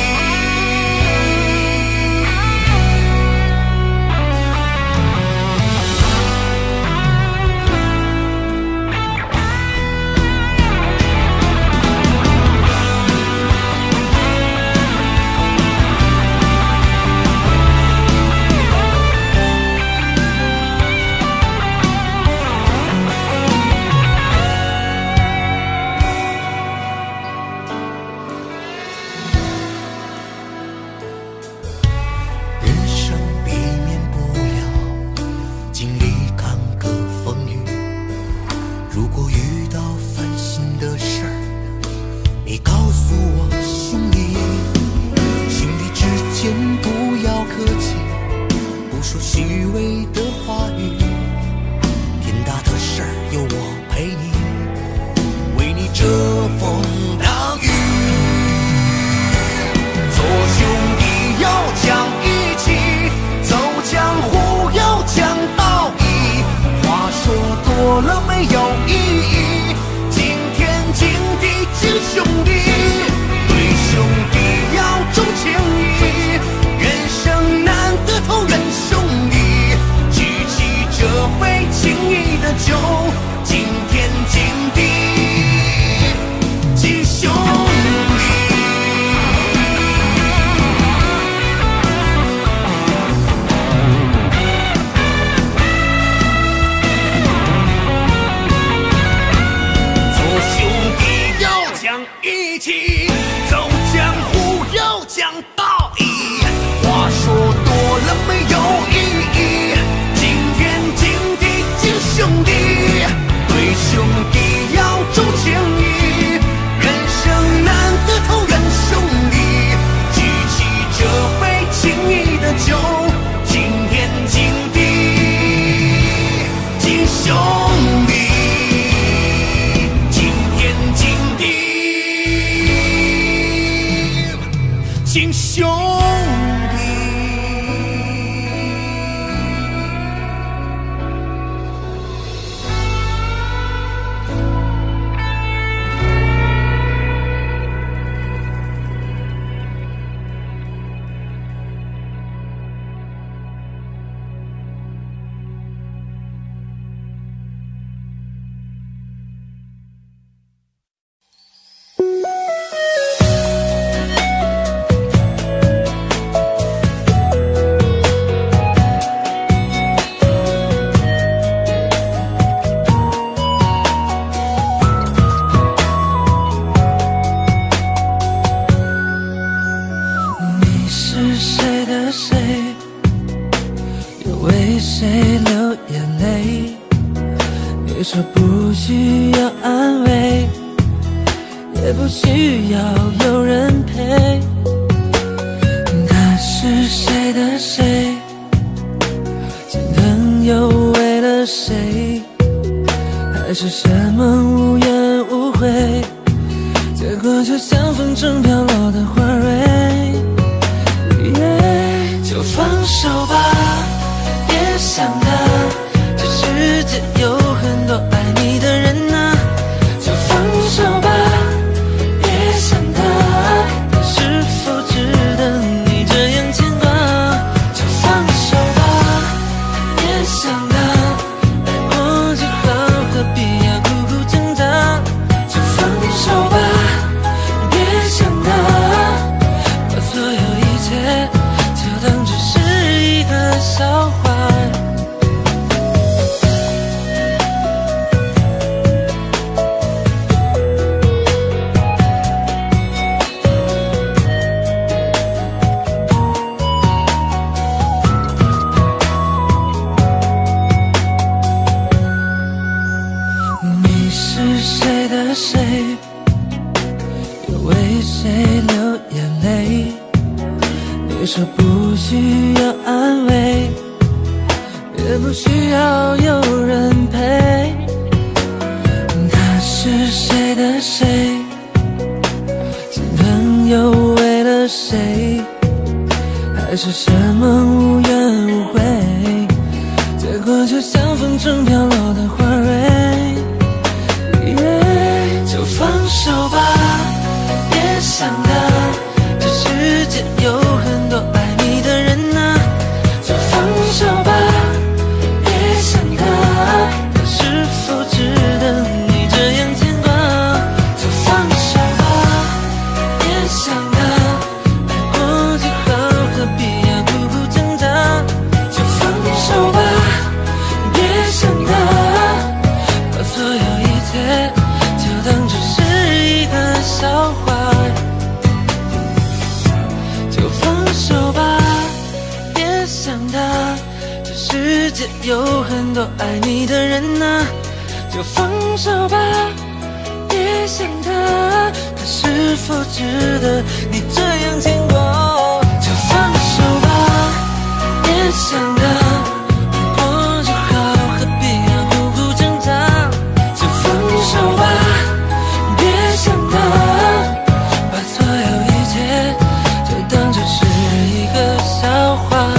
就当只是一个笑话。 为谁流眼泪？你说不需要安慰，也不需要有人陪。他是谁的谁？新朋友为了谁？还是什么无怨无悔？结果就像风中飘落的花蕊。就放手吧，别想他，这世界有很多爱你的人啊。就放手吧，别想他，他是否值得你这样牵挂？就放手吧，别想他，爱过就好，何必要苦苦挣扎？就放手吧，别想他，把所有一切就当只是一个笑话。就放手吧，别想他，这世界有很多爱你的人啊。就放手吧，别想他，他是否值得你这样牵挂？就放手吧，别想他，爱过就好，何必要苦苦挣扎？就放手吧，别想他，把所有一切就当作是一个笑话。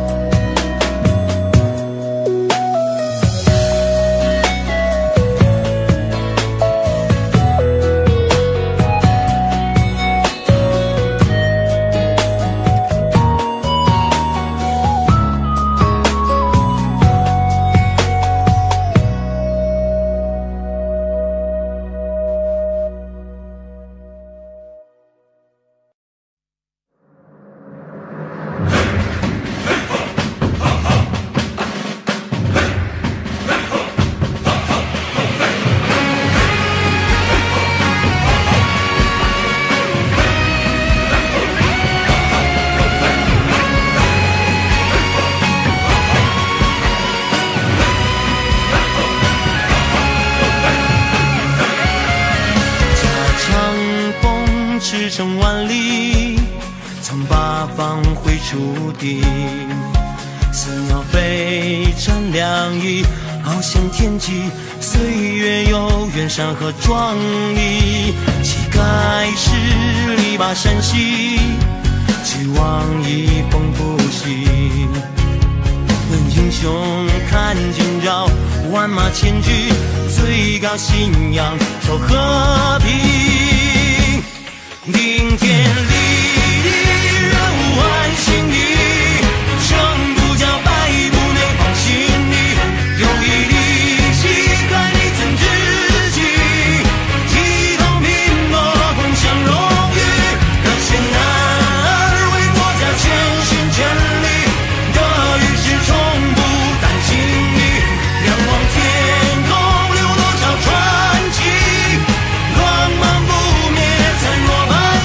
驰骋万里，从八方挥出笛。似鸟飞展两翼，翱翔天际。岁月悠远，山河壮丽。乞丐十里把山兮，俱往一风不息。论英雄看今朝，万马千军，最高信仰守和平。顶天立地，人无完心意，胜不骄，败不馁，放心里有一粒心，看你怎知己。一同拼搏，共享荣誉，热血男儿为国家全心全力，得与失从不担心你。仰望天空，留多少传奇，光芒不灭，灿若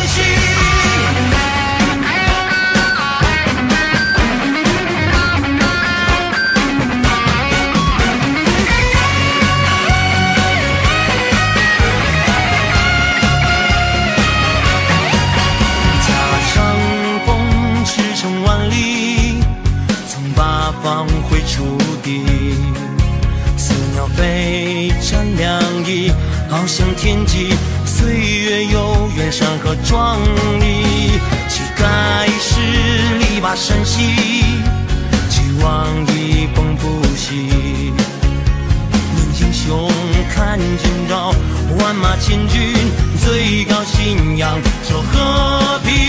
挥出笛，似鸟飞展两翼，翱翔天际。岁月悠远，山河壮丽。乞丐十里把山兮，俱往一风不息。论英雄看今朝，万马千军，最高信仰守和平。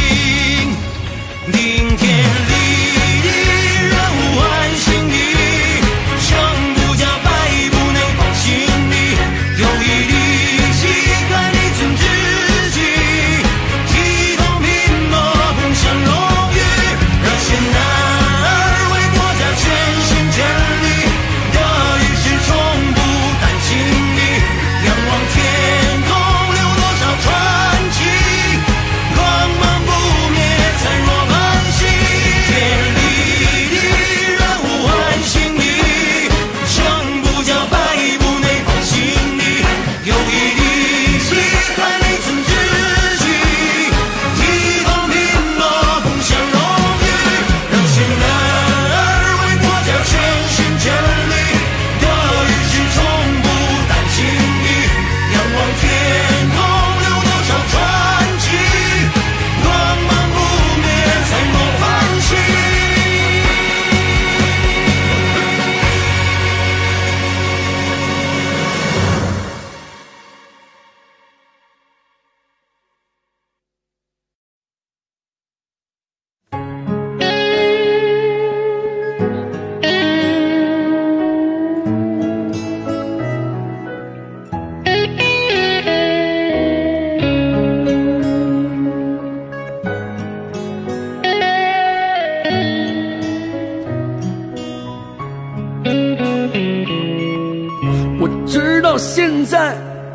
顶天立完心意，胜不骄，败不馁，放心里有一粒心，看你怎知己。一同拼搏，共享荣誉，热血男儿为国家全心全力，得与失从不担心你。仰望天空，留多少传奇，光芒不灭，灿若繁星。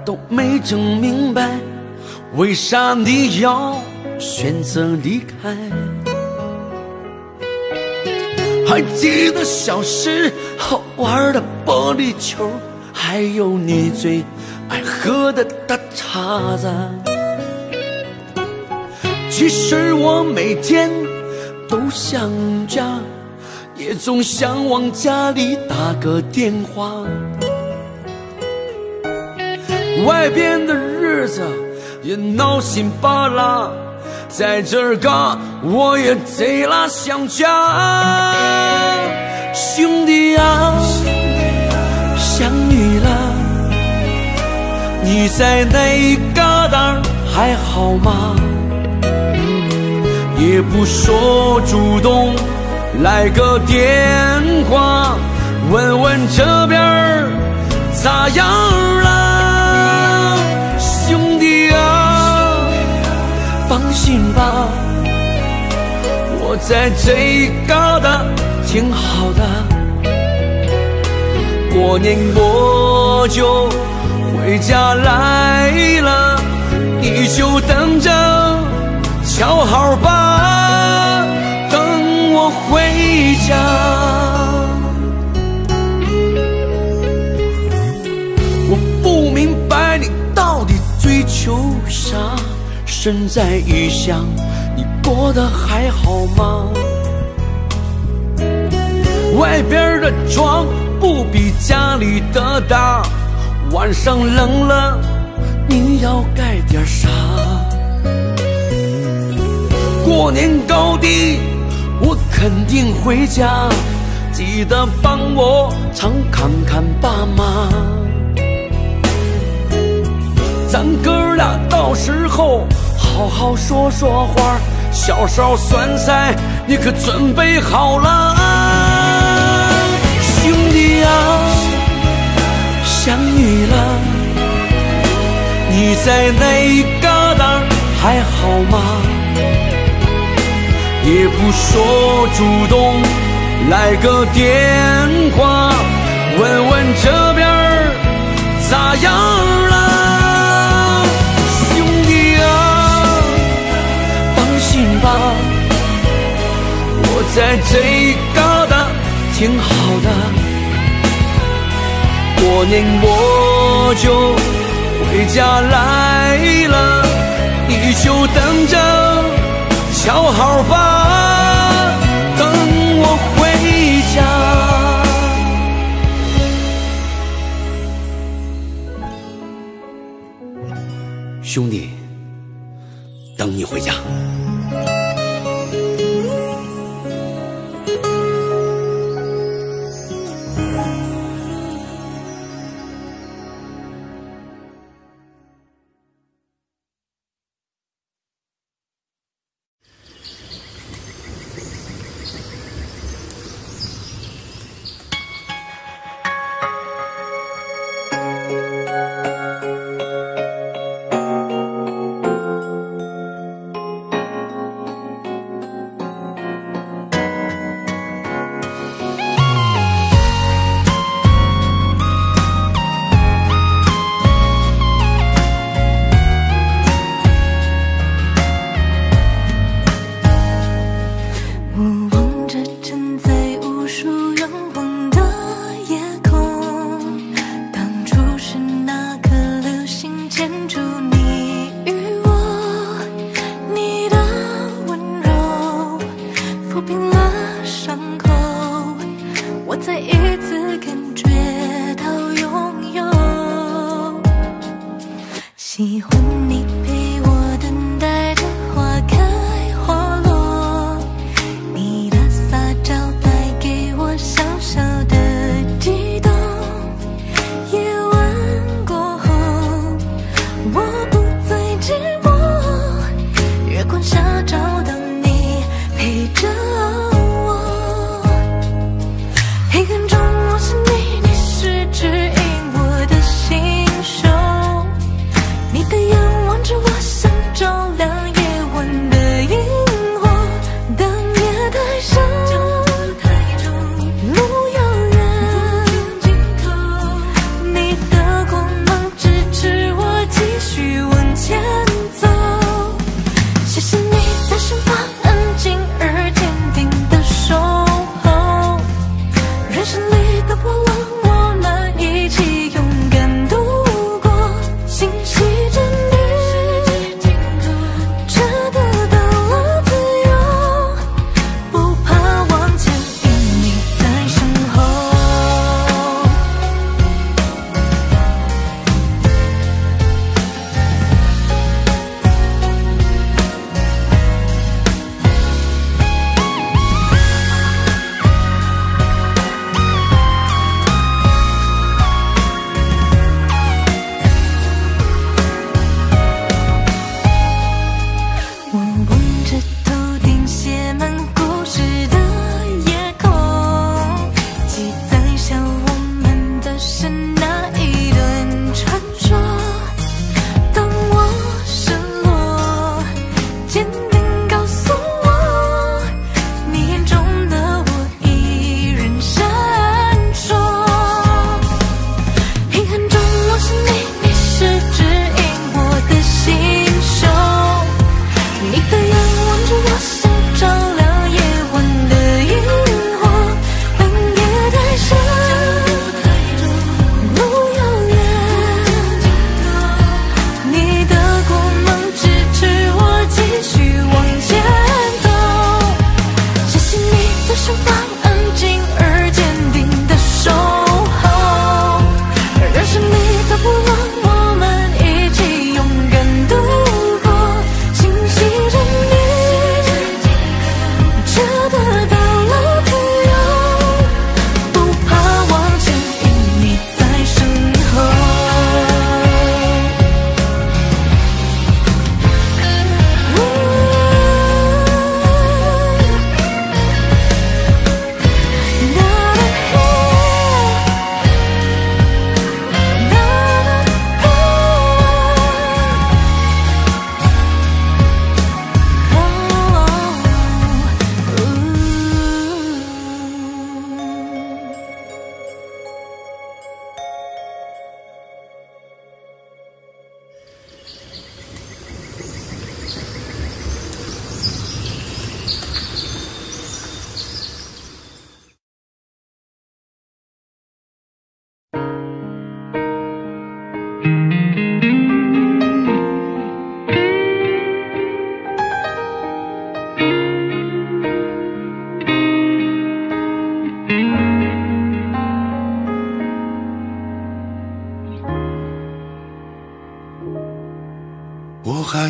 都没整明白，为啥你要选择离开？还记得小时候玩的玻璃球，还有你最爱喝的大碴子。其实我每天都想家，也总想往家里打个电话。外边的日子也闹心巴拉，在这儿嘎我也贼拉想家。兄弟啊，想你了，你在那一旮瘩还好吗？也不说主动来个电话，问问这边咋样了？兄弟啊，放心吧，我在这一旮瘩挺好的。过年我就回家来了，你就等着瞧好吧，等我回家。我不明白你到底追求啥，身在异乡，你过得还好吗？外边的床不比家里的大，晚上冷了你要盖点啥？过年高低我肯定回家，记得帮我常看看爸妈。咱哥俩到时候好好说说话，小烧酸菜你可准备好了啊？兄弟啊，想你了，你在那一旮瘩还好吗？也不说主动来个电话，问问这边咋样了？兄弟啊，放心吧，我在这一旮瘩挺好的。过年我就回家来了，你就等着瞧好吧，等我回家。兄弟，等你回家。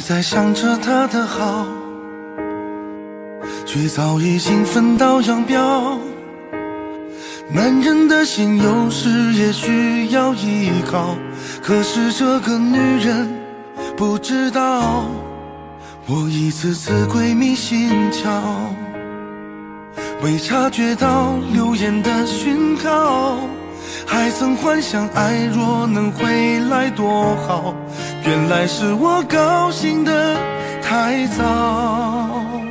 在想着他的好，却早已经分道扬镳。男人的心有时也需要依靠，可是这个女人不知道，我一次次鬼迷心窍，未察觉到流言的讯号，还曾幻想爱若能回来多好，原来是我高兴得太早。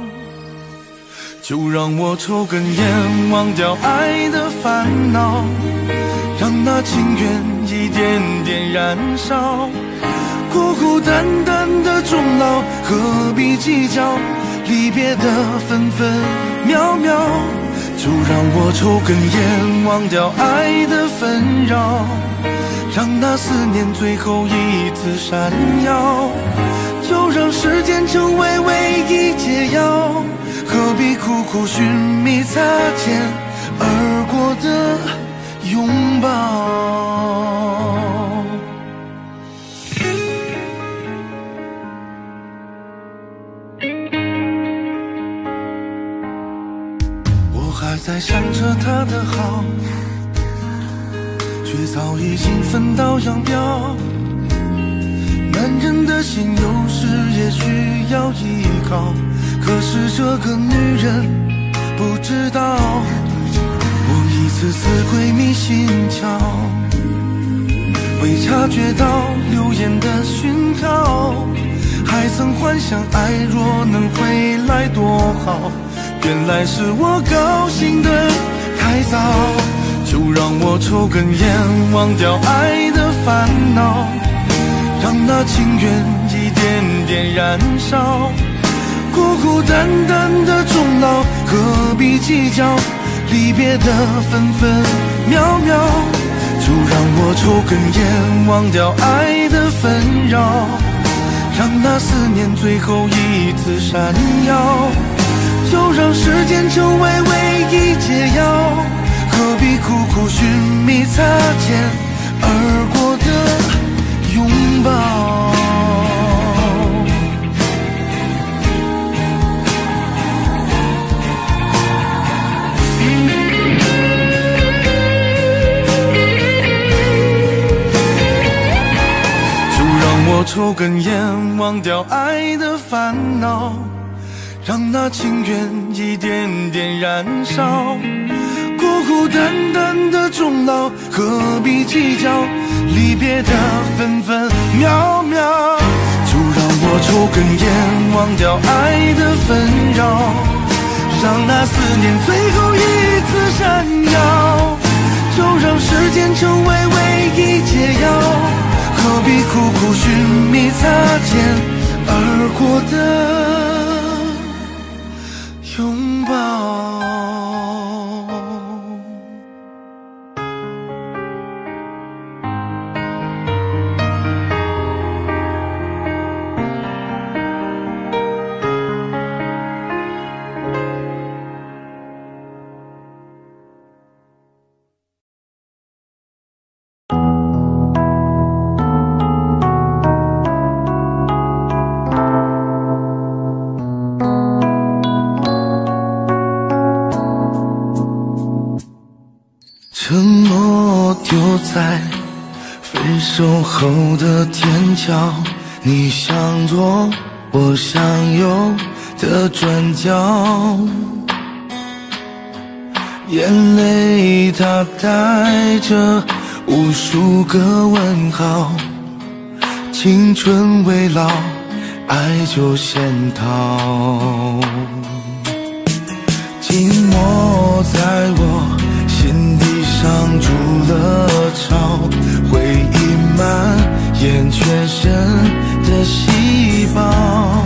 就让我抽根烟，忘掉爱的烦恼，让那情缘一点点燃烧。孤孤单单的终老，何必计较离别的分分秒秒。就让我抽根烟，忘掉爱的纷扰，让那思念最后一次闪耀。就让时间成为唯一解药，何必苦苦寻觅擦肩而过的拥抱。我还在想着他的好，却早已经分道扬镳。男人的心有时也需要依靠，可是这个女人不知道，我一次次鬼迷心窍，未察觉到流言的讯号，还曾幻想爱若能回来多好，原来是我高兴得太早。就让我抽根烟，忘掉爱的烦恼，让那情缘一点点燃烧。孤孤单单的终老，何必计较离别的分分秒秒。就让我抽根烟，忘掉爱的纷扰，让那思念最后一次闪耀。就让时间成为唯一解药，何必苦苦寻觅擦肩而过的拥抱。就让我抽根烟，忘掉爱的烦恼，让那情缘一点点燃烧。孤孤单单的终老，何必计较离别的分分秒秒。就让我抽根烟，忘掉爱的纷扰，让那思念最后一次闪耀。就让时间成为唯一解药，何必苦苦寻觅擦肩而过的拥抱。承诺丢在分手后的天桥，你想做我想有的转角，眼泪它带着无数个问号，青春未老，爱就先逃。寂寞在我心底上筑了巢，回忆蔓延全身的细胞，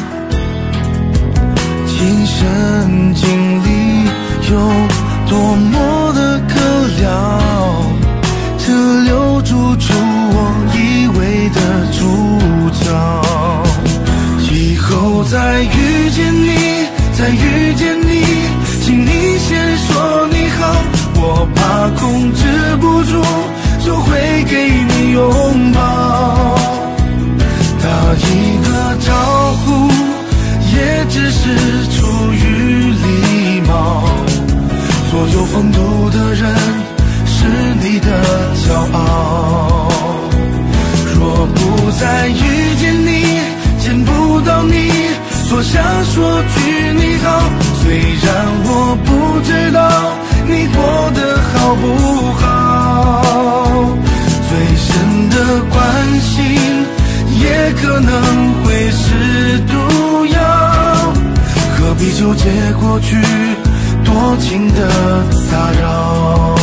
亲身经历有多么的可聊，这留住出我以为的主角。以后再遇见你，再遇见你，请你先说你好，我怕控制不住就会给你拥抱。大一个招呼也只是出于礼貌，所有风度的人是你的骄傲。若不再遇见你，见不到你，多想说句你好，虽然我不知道你过得好不好。最深的关心也可能会是毒药，何必纠结过去多情的打扰。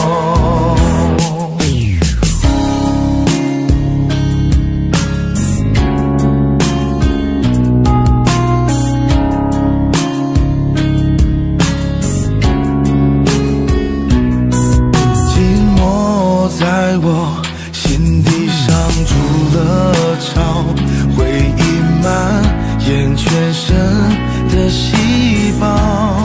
在我心底上筑了巢，回忆蔓延全身的细胞，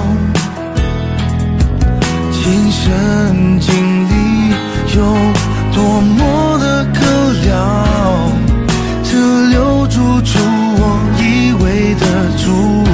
亲身经历有多么的可聊，这留住出我以为的主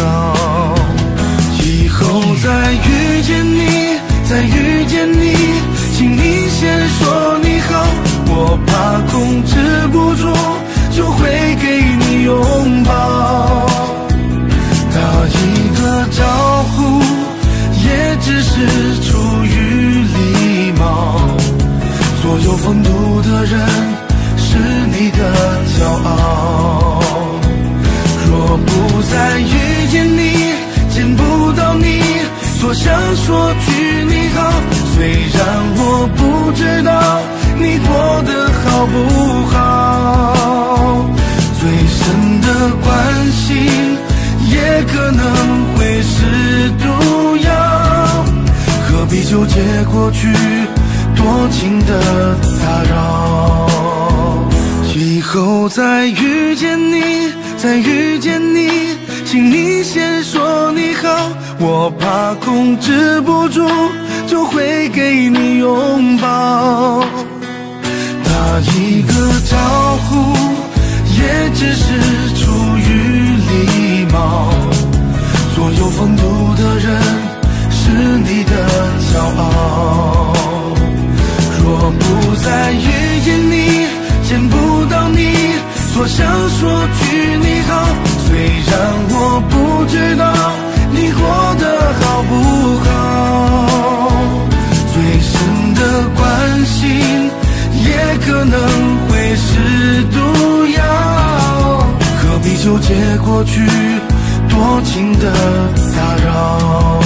角。以后再遇见你，再遇见你，请你先说你好，我怕控制不住就会给你拥抱。打一个招呼也只是出于礼貌，所有风度的人是你的骄傲。若不再遇见你，见不到你，多想说句你好，虽然我不知道你过得好不好。最深的关心也可能会是毒药，何必纠结过去多情的打扰。以后再遇见你，再遇见你，请你先说你好，我怕控制不住就会给你拥抱。打一个招呼也只是出于礼貌，所有风度的人是你的骄傲。若不再遇见你，见不到你，多想说句你好，虽然我不知道你过得好不好。最深的关心也可能会是毒药，何必纠结过去多情的打扰。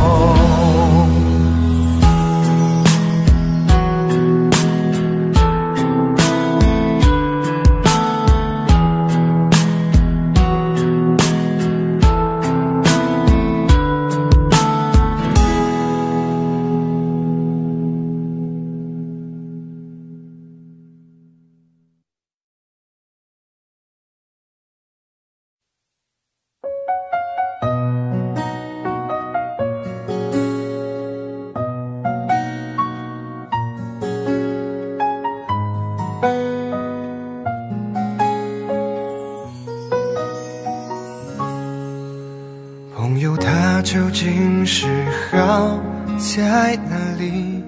朋友他究竟是好在哪里？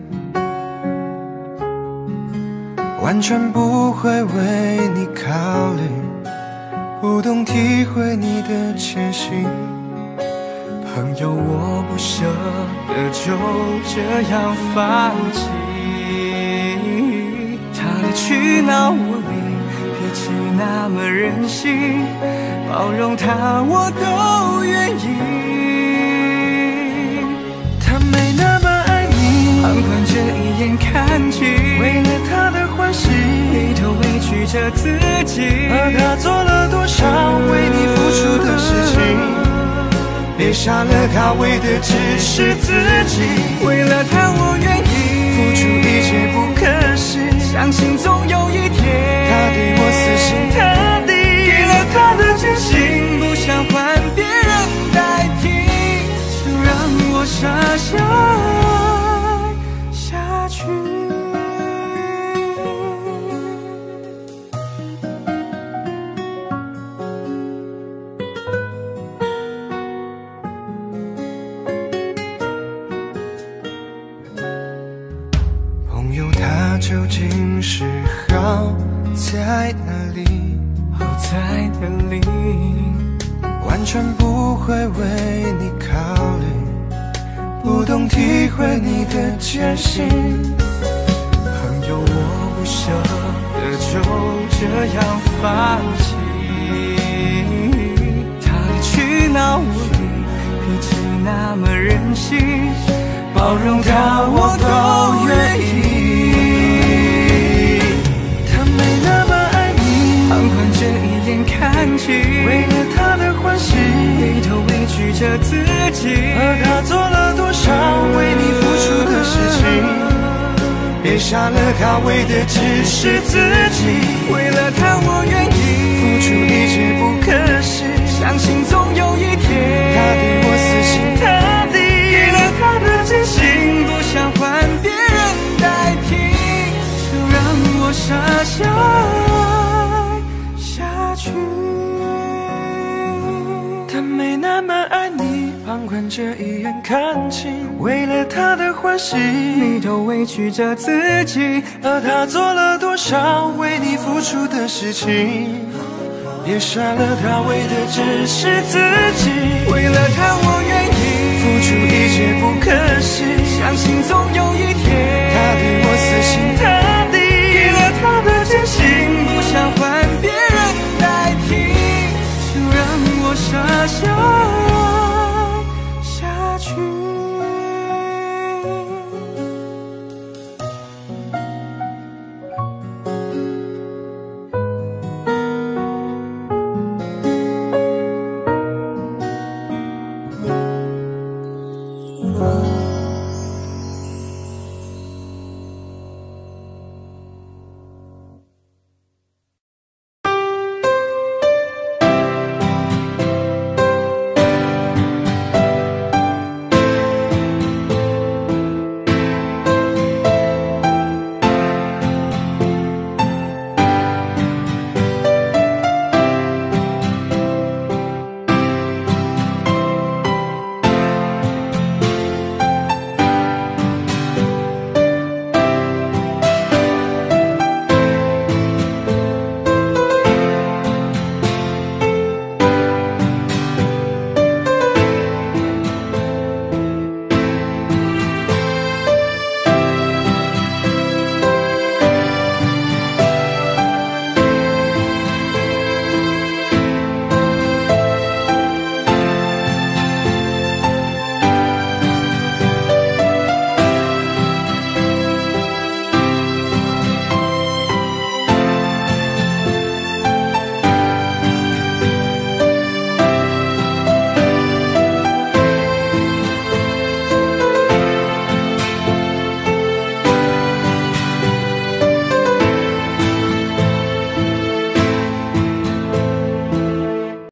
完全不会为你考虑，不懂体会你的前行。朋友，我不舍得就这样放弃。他离去那无理，脾气那么任性，包容他我都愿意。他没那么爱你，旁观着一眼看尽，为了他的欢喜里头委屈着自己。而他做了多少为你付出的事情，别傻了，他为的只是自己。为了他我愿意付出一切不可视，相信总有一天他对我死心塌地，给了他的真心，不想换别人代替，就让我傻笑爱下去。 究竟是好在哪里？ 好在哪里？ 完全不会为你考虑，不懂体会你的艰辛。 朋友，我不舍得就这样放弃。他离去那无理，脾气那么任性，包容他我都愿意。 他没那么爱你， 旁观着一眼看清， 为了他的欢喜， 回头委屈着自己。 而他做了多少为你付出的事情？别傻了，他为的只是自己。 为了他我愿意付出一切不可惜， 相信总有一天他对我死心塌地， 给了他的真心，不想换别人代替，就让我傻笑爱下去。 他没那么爱你，旁观着一眼看清，为了他的欢喜， 你都委屈着自己。 而他做了多少为你付出的事情？别傻了，他为的只是自己。 为了他我愿意付出一切不可惜， 相信总有一天他对我死心塌地， 给了他的真心，不想换别人代替，就让我傻笑爱下去。